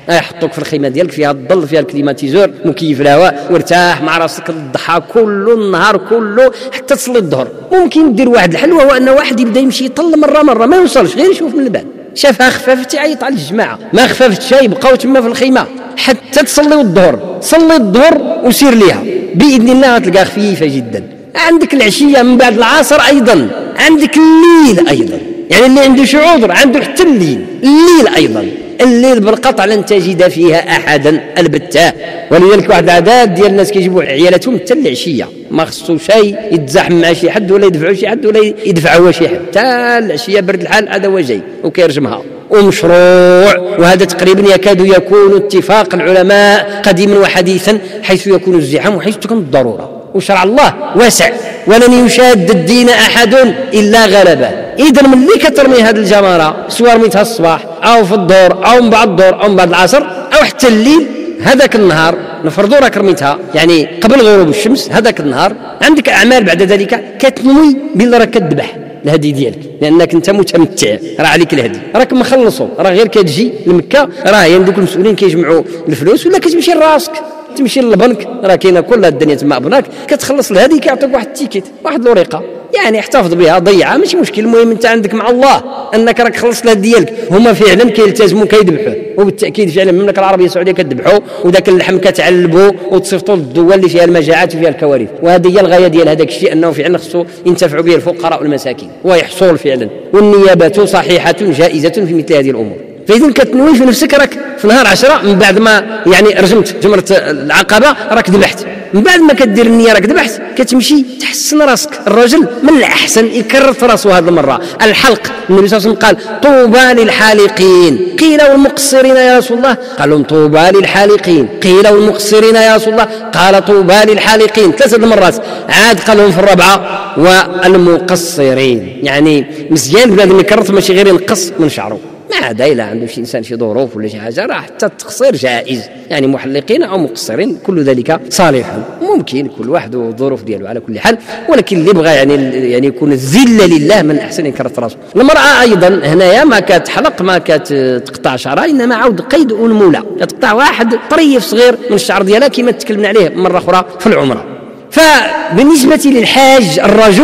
يحطوك في الخيمه ديالك فيها الظل، فيها الكليماتيزور، مكيف الهواء، وارتاح مع راسك الضحى كله النهار كله حتى تصلي الظهر. ممكن دير واحد الحل، وهو ان واحد يبدا يمشي يطل مره ما يوصلش، غير يشوف من البعد، شافها خفافت يعيط على الجماعه، ما خفافتش يبقاو تما في الخيمه حتى تصلي الظهر. صلي الظهر وسير ليها باذن الله غتلقاها خفيفه جدا. عندك العشيه من بعد العصر ايضا، عندك الليل ايضا، يعني اللي عنده شي عذر عنده حتى الليل ايضا. الليل بالقطع لن تجد فيها احدا البتة، ولذلك واحد العدد ديال الناس كيجيبوا عيالاتهم حتى العشيه، ما خصو شيء يتزاحم مع شي حد ولا يدفعوا شي حد ولا يدفعوا شي حد، حتى العشيه برد الحال هذا هو جاي وكيرجمها ومشروع. وهذا تقريبا يكاد يكون اتفاق العلماء قديما وحديثا، حيث يكون الزحام وحيث تكون الضروره. وشرع الله واسع، ولن يشاد الدين احد الا غلبه. اذا ملي كترمي هذه الجمره، سواء رميتها الصباح او في الظهر او من بعد الظهر او من بعد العصر او حتى الليل، هذاك النهار نفرضوا راك رميتها يعني قبل غروب الشمس، هذاك النهار عندك اعمال بعد ذلك كتنوي بلي راك كتذبح الهدي ديالك، لانك انت متمتع، راه عليك الهدي، راك مخلصو، راه غير كتجي لمكه، راه يعني دوك المسؤولين كيجمعوا الفلوس، ولا كتمشي لراسك تمشي للبنك، راه كاينه كل الدنيا تما بناك، كتخلص الهدي كيعطيك واحد التيكيت، واحد الورقه، يعني احتفظ بها ضيعها ماشي مشكل. المهم انت عندك مع الله انك راك خلصت الهدي ديالك. هما فعلا كيلتزموا كيذبحوه، وبالتاكيد فعلا المملكه العربيه السعوديه كتذبحوا، وذاك اللحم كتعلبوا وتصيفطوا للدول اللي فيها المجاعات وفيها الكوارث. وهذه هي الغايه ديال هذاك الشيء، انه فعلا خصو ينتفعوا به الفقراء والمساكين، ويحصل فعلا، والنيابه صحيحه جائزه في مثل هذه الامور. فإذا كتنوي في نفسك راك في نهار 10 من بعد ما يعني رجمت جمرة العقبة راك ذبحت، من بعد ما كدير النية راك ذبحت، كتمشي تحسن راسك. الرجل من الأحسن يكرر في راسه هذه المرة الحلق. النبي صلى الله عليه وسلم قال طوبى للحالقين، قيل والمقصرين يا رسول الله؟ قال لهم طوبى للحالقين، قيل والمقصرين يا رسول الله؟ قال طوبى للحالقين 3 مرات، عاد قال لهم في الرابعة والمقصرين. يعني مزيان بنادم يكرر، ماشي غير ينقص من شعره، ما عدا إلا عنده شي إنسان شي ظروف ولا شي حاجة، راه حتى التقصير جائز، يعني محلقين أو مقصرين كل ذلك صالح، ممكن كل واحد والظروف ديالو على كل حال. ولكن اللي بغى يعني يكون الذلة لله، من أحسن يكرت راسه. المرأة أيضا هنايا ما كتحلق ما كتقطع شعرها، إنما عاود قيد أنمولة، كتقطع واحد طريف صغير من الشعر ديالها كما تكلمنا عليه مرة أخرى في العمرة. فبالنسبة للحاج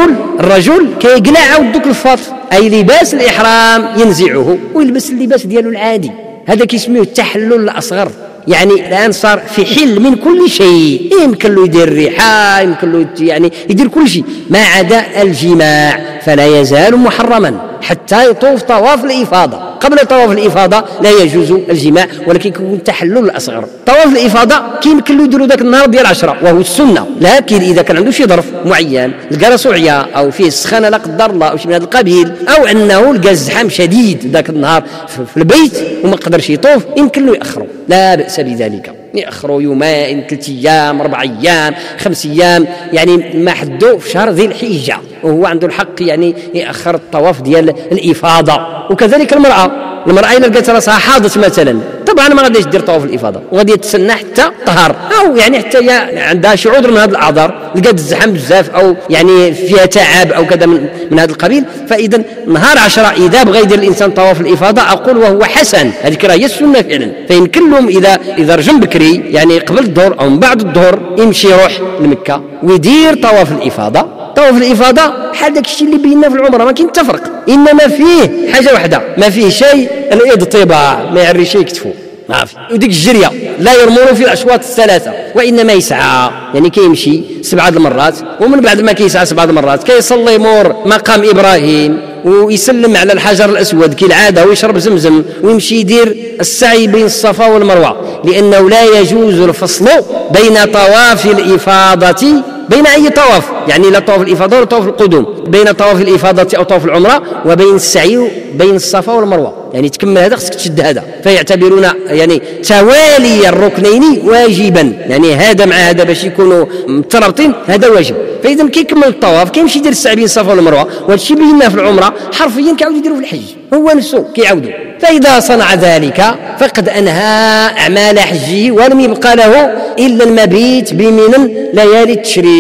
الرجل كيقلع عاود دوك الفاط، أي لباس الإحرام ينزعه ويلبس اللباس ديالو العادي، هذا كيسميه التحلل الأصغر. يعني الآن صار في حل من كل شيء، يمكن له يدير الريحة، يمكن له يعني يدير كل شيء ما عدا الجماع، فلا يزال محرما حتى يطوف طواف الإفاضة. قبل طواف الإفاضة لا يجوز الجماع، ولكن يكون التحلل الأصغر. طواف الإفاضة كيمكن له يديروا ذاك النهار ديال 10 وهو السنة، لكن إذا كان عنده شي ظرف معين، لقى راسو عيا أو فيه السخانة لا قدر الله أو شي من هذا القبيل، أو أنه لقى الزحام شديد ذاك النهار في البيت وما قدرش يطوف، يمكن له يأخره، لا بأس بذلك، يأخروا يومين 3 أيام 4 أيام 5 أيام، يعني ما حدوا في شهر ذي الحجة، وهو عنده الحق يعني يأخر الطواف ديال الإفاضة. وكذلك المرأة إلا لقات راسها حاضت مثلا، طبعا ما غاديش دير طواف الإفاضة، وغادي تسنى حتى طهر، أو يعني حتى عندها شي عذر من هذا الأعذار، لقات الزحام بزاف أو يعني فيها تعب أو كذا من هذا القبيل. فإذا نهار 10 إذا بغى يدير الإنسان طواف الإفاضة أقول وهو حسن، هذيك راه هي السنة فعلا. فيمكن لهم إذا رجم بكري يعني قبل الظهر أو من بعد الظهر يمشي يروح لمكة ويدير طواف الإفاضة. طواف الإفاضة بحال داك الشيء اللي بينا في العمرة، ما كاين تفرق، إنما فيه حاجة واحدة، ما فيه شيء الاضطباع، ما يعري شيء يكتفو، ما في. وديك الجرية لا يرمون في الأشواط الثلاثة، وإنما يسعى، يعني كيمشي 7 المرات، ومن بعد ما كيسعى 7 المرات كيصلي مور مقام إبراهيم ويسلم على الحجر الأسود كالعادة ويشرب زمزم ويمشي يدير السعي بين الصفا والمروة، لأنه لا يجوز الفصل بين طواف الإفاضة بين أي طواف، يعني لا طواف الإفاضة ولا طواف القدوم، بين طواف الإفاضة أو طواف العمرة وبين السعي بين الصفا والمروة، يعني تكمل هذا خصك تشد هذا. فيعتبرون يعني توالي الركنين واجبا، يعني هذا مع هذا باش يكونوا مترابطين، هذا واجب. فإذا كيكمل الطواف كيمشي يدير السعي بين الصفا والمروة، وهذا الشيء بينا في العمرة حرفيا كيعاود يديروا في الحج، هو نفسه كيعاودوا. فإذا صنع ذلك فقد أنهى أعمال حجه، ولم يبقى له إلا المبيت بمنى ليالي التشريق.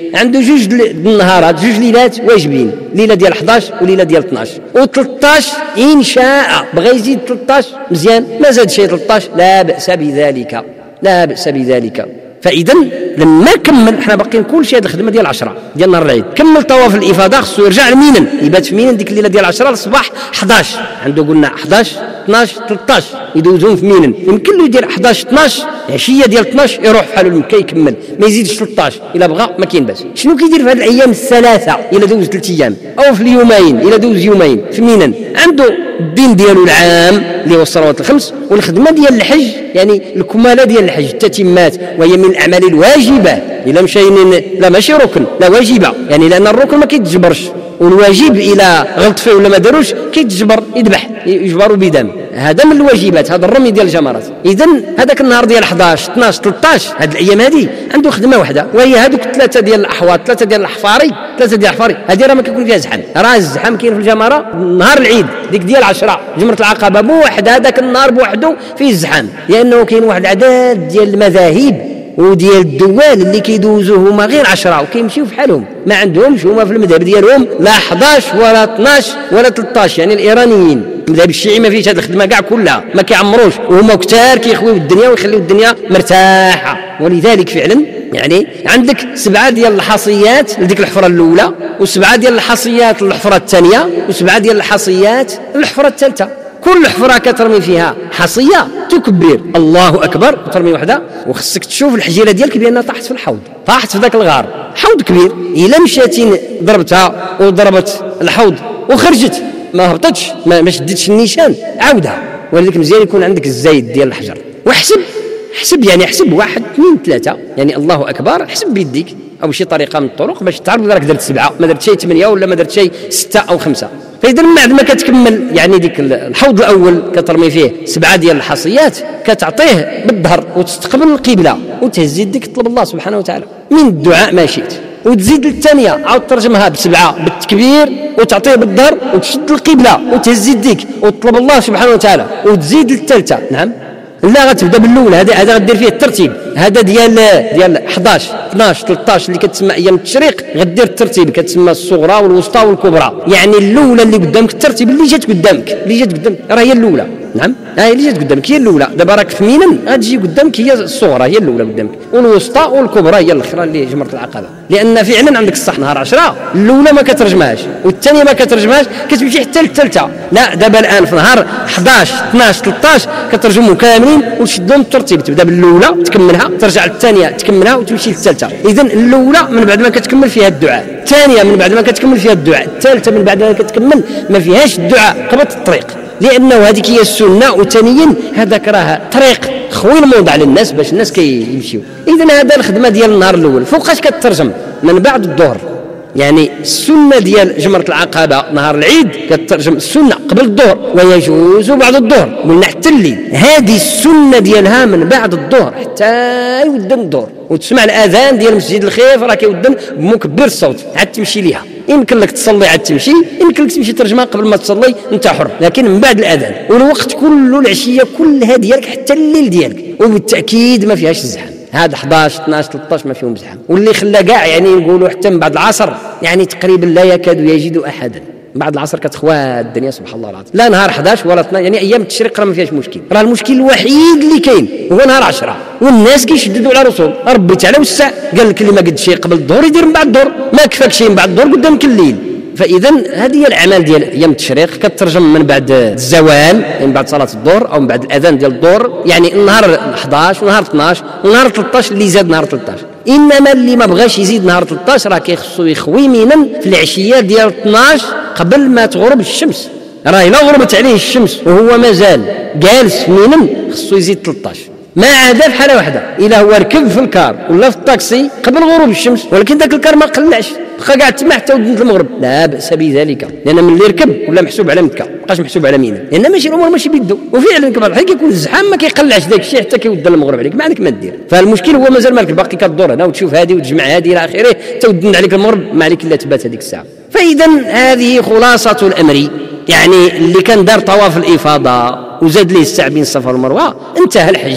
عنده جوج النهارات، جوج ليلات واجبين، ليله ديال 11 وليله ديال 12 و13 ان شاء بغى يزيد 13 مزيان، ما زاد شيء 13 لا باس بذلك، لا باس بذلك. فاذا لما كمل حنا باقيين كل شيء هذه الخدمه ديال 10 ديال نهار العيد، كمل طواف الافاضه خصو يرجع لمينن، يبات في مينن ديك الليله ديال 10 للصباح 11 عنده قلنا 11 12 13 يدوزهم في مينن، يمكن له يدير 11 12 عشيه ديال 12 يروح بحال لمكه يكمل ما يزيدش 13 الا بغى ما كاين باس. شنو كيدير في هذه الايام الثلاثه الا دوز 3 ايام او في اليومين الا دوز يومين في مينن؟ عنده الدين ديالو العام اللي هو الصلوات الخمس والخدمه ديال الحج، يعني الكماله ديال الحج التتمات، وهي من الاعمال الواجبه الا مشينا لا ماشي ركن لا واجبه، يعني لان الركن ما كيتجبرش والواجب الى غلط فيه ولا ما داروش كيتجبر يذبح يجبر بدم، هذا من الواجبات، هذا الرمي ديال الجمرات. اذا هذاك النهار ديال 11 12 13 هذه الايام هذه عنده خدمه واحده، وهي هذوك 3 ديال الاحواض، 3 ديال الاحفاري، 3 ديال الاحفاري هذه راه ما كيكون فيها زحام، راه الزحام كاين في الجمره نهار العيد ديك ديال 10 جمره العقبه بوحدها، هذاك النهار بوحده فيه الزحام، لانه كاين واحد العدد ديال المذاهب وديال الدول اللي كيدوزوا هما غير 10 وكيمشيو في حالهم، ما عندهمش هما في المذهب ديالهم لا 11 ولا 12 ولا 13، يعني الايرانيين المذهب الشيعي ما فيش هذه الخدمه كاع كلها، ما كيعمروش وهما كثار كيخويو الدنيا ويخليو الدنيا مرتاحه. ولذلك فعلا يعني عندك 7 ديال الحصيات لديك الحفره الاولى، و7 ديال الحصيات للحفره الثانيه، و7 ديال الحصيات للحفره الثالثه، كل حفره كترمي فيها حصيه تكبر الله اكبر وترمي وحده، وخصك تشوف الحجيره ديالك بانها طاحت في الحوض، طاحت في ذاك الغار، حوض كبير، الا مشاتي ضربتها وضربت الحوض وخرجت ما هبطتش ما شدتش النيشان عاودها. ولذلك مزيان يكون عندك الزايد ديال الحجر، واحسب يعني احسب 1 2 3 يعني الله اكبر، احسب بيديك او شي طريقه من الطرق باش تعرف راك درت 7 ما درت شي 8 ولا ما درت شي 6 أو 5. فاذا من بعد ما كتكمل يعني ديك الحوض الاول كترمي فيه 7 ديال الحصيات، كتعطيه بالظهر وتستقبل القبله وتهز يديك تطلب الله سبحانه وتعالى من الدعاء ما شئت، وتزيد للثانيه عاود ترجمها ب7 بالتكبير وتعطيه بالظهر وتشد القبله وتهز يديك وتطلب الله سبحانه وتعالى، وتزيد للثالثه. نعم لا غتبدا بالاول، هذا غدير فيه الترتيب، هذا ديال 11 12 13 اللي كتسمى ايام التشريق، غدير الترتيب كتسمى الصغرى والوسطى والكبرى، يعني الاولى اللي قدامك الترتيب اللي جات قدامك راه هي الاولى. نعم هي اللي جات قدامك هي الاولى، دابا راك في مينن غتجي قدامك هي الصغرى هي الاولى قدامك، والوسطى والكبرى هي الاخرى اللي جمره العقبه، لان فعلا عندك الصح نهار 10 الاولى ما كترجمهاش والثانيه ما كترجمهاش كتمشي حتى للثالثه، لا دابا الان في نهار 11 12 13 كترجمهم كاملين وتشدهم بالترتيب، تبدا بالاولى تكملها ترجع للثانيه تكملها وتمشي للثالثه. اذا الاولى من بعد ما كتكمل فيها الدعاء، الثانيه من بعد ما كتكمل فيها الدعاء، الثالثه من بعد ما كتكمل ما فيهاش الدعاء، قبط الطريق، لانه هذيك هي السنه، وثانيا هذاك راه طريق خوين موضع للناس باش الناس كيمشيو. اذا هذا الخدمه ديال النهار الاول فوقاش كترجم من بعد الظهر، يعني السنه ديال جمره العقبه نهار العيد كترجم السنه قبل الظهر ويجوز بعد الظهر، قلنا حتى الليل، هذه السنه ديالها من بعد الظهر حتى يودن الظهر، وتسمع الاذان ديال مسجد الخيف راه كيودن بمكبر الصوت عاد تمشي ليها، يمكن لك تصلي عاد تمشي، يمكن لك تمشي ترجمها قبل ما تصلي انت حر، لكن من بعد الاذان، والوقت كله العشيه كلها ديالك حتى الليل ديالك، وبالتاكيد ما فيهاش الزحام. هذا 11 12 13 ما فيهم زحام، واللي خلى كاع يعني نقولوا حتى من بعد العصر يعني تقريبا لا يكاد يجد احدا، بعد العصر كتخوى الدنيا سبحان الله العظيم، لا نهار 11 ولا 12 يعني ايام التشريق راه ما فيهاش مشكل، راه المشكل الوحيد اللي كاين هو نهار 10 والناس كيشددوا على رسول ربي تعالى وسع، قال لك اللي ما قد شي قبل الظهر يدير من بعد الظهر، ما كفاك شي من بعد الظهر قدامك الليل. فاذا هذه هي الاعمال ديال ايام التشريق كترجم من بعد الزوال، من بعد صلاه الظهر او من بعد الاذان ديال الظهر، يعني النهار 11 ونهار 12 ونهار 13 اللي زاد نهار 13، انما اللي ما بغاش يزيد نهار 13 راه كيخصو يخوي مينن في العشيه ديال 12 قبل ما تغرب الشمس، راه الا غربت عليه الشمس وهو مازال جالس مينن خصو يزيد 13، ما عدا في حاله واحده الا هو ركب في الكار ولا في الطاكسي قبل غروب الشمس، ولكن ذاك الكار ما قلعش بقى قاعد تما حتى ودنت المغرب، لا باس بذلك، لان من اللي ركب ولا محسوب على مكه بقاش محسوب على ميناء، لان ماشي الامور ماشي بيدو، وفعلا كما الحين كيكون الزحام ما كيقلعش داك الشيء حتى كيودن المغرب عليك، ما عندك ما دير. فالمشكل هو مازال مالك باقي كدور هنا وتشوف هذه وتجمع هذه الى اخره تودن عليك المغرب، ما عليك الا تبات هذيك الساعه. فاذا هذه خلاصه الامر، يعني اللي كان دار طواف الافاضه وزاد ليه السعي بين الصفا والمروه انتهى الحج،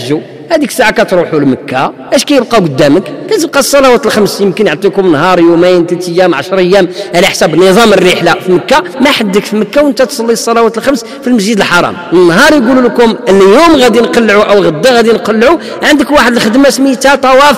هذيك الساعه كتروحوا لمكه، اش كيبقى قدامك؟ كتبقى الصلوات الخمس، يمكن يعطيكم نهار يومين 3 ايام 10 ايام على حسب نظام الرحله في مكه. ما حدك في مكه وانت تصلي الصلوات الخمس في المسجد الحرام. النهار يقولوا لكم اليوم غادي نقلعوا او غدا غادي نقلعوا، عندك واحد الخدمه سميتها طواف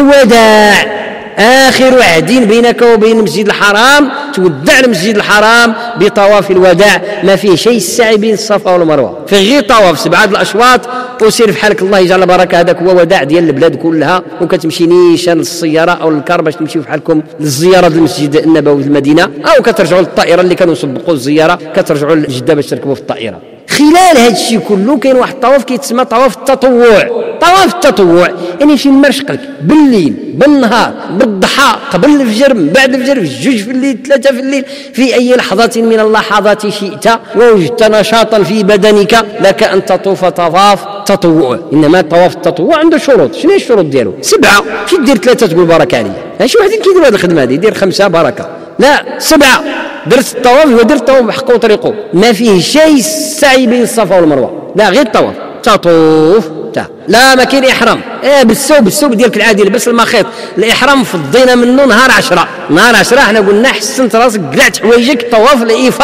الوداع، آخر عهد بينك وبين المسجد الحرام، تودع المسجد الحرام بطواف الوداع، ما فيه شيء السعي بين الصفا والمروة، فيه غير طواف 7 الأشواط وسير في حالك الله يجعل بركة. هذاك هو وداع ديال البلاد كلها، وكتمشي نيشان للسيارة أو للكار باش تمشيو في حالكم للزيارة المسجد النبوي في المدينة، أو كترجعوا للطائرة اللي كانوا يسبقوا الزيارة كترجعوا لجدة باش تركبوا في الطائرة. خلال هذا الشيء كله كاين واحد الطواف كيتسمى طواف التطوع. طواف التطوع يعني في المرشقك بالليل بالنهار بالضحى قبل الفجر من بعد الفجر في 2 في الليل 3 في الليل، في أي لحظة من اللحظات شئت ووجدت نشاطا في بدنك لك أن تطوف طواف تطوع. إنما طواف التطوع عنده شروط. شنو هي الشروط ديالو؟ 7. ماشي دير 3 تقول بركة عليا، شي واحد كيدير هذه الخدمة هذه يدير 5 بركة، لا 7. درت الطواف ودرت الطواف بحقه وطريقه، ما فيه شيء السعي بين الصفا والمروه، لا غير الطواف تطوف لا ما كاين احرام. بالثوب ديالك العادي لبس المخيط. الاحرام فضينا منه نهار 10. نهار 10 احنا قلنا حسنت راسك قلعت حوايجك. طواف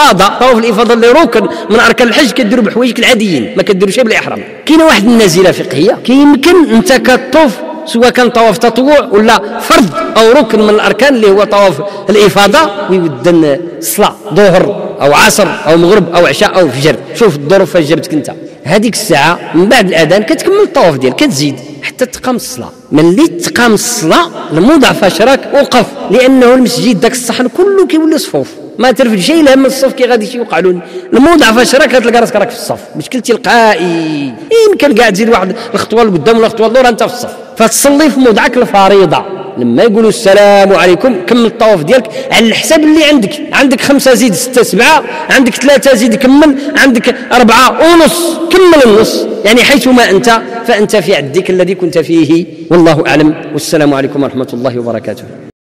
الافاضه اللي ركن من اركان الحج كديروا بحوايجك العاديين، ما كديروش بالاحرام. كاينه واحد النازله فقهيه، كيمكن انت كطوف سواء كان طواف تطوع ولا فرض او ركن من الاركان اللي هو طواف الافاضه، ويودن الصلاه ظهر او عصر او مغرب او عشاء او فجر، شوف الظروف فاش جابتك انت. هذيك الساعه من بعد الاذان كتكمل الطواف ديالك، كتزيد حتى تقام الصلاه. ملي تقام الصلاه الموضع فاش راك وقف، لانه المسجد داك الصحن كله كيولي صفوف، ما ترفد شيء لهم الصف كي غادي شي يوقع له الموضع فاش راك تلقى راسك راك في الصف، مشكل تلقائي يمكن كاع تزيد واحد الخطوه لقدام ولا خطوه لورا انت في الصف، فتصلي في موضعك الفريضه. لما يقولوا السلام عليكم كمل الطواف ديالك على الحساب اللي عندك 5 زيد 6 7، عندك 3 زيد كمل، عندك 4 ونص كمل النص، يعني حيثما انت فانت في عدك الذي كنت فيه. والله اعلم، والسلام عليكم ورحمه الله وبركاته.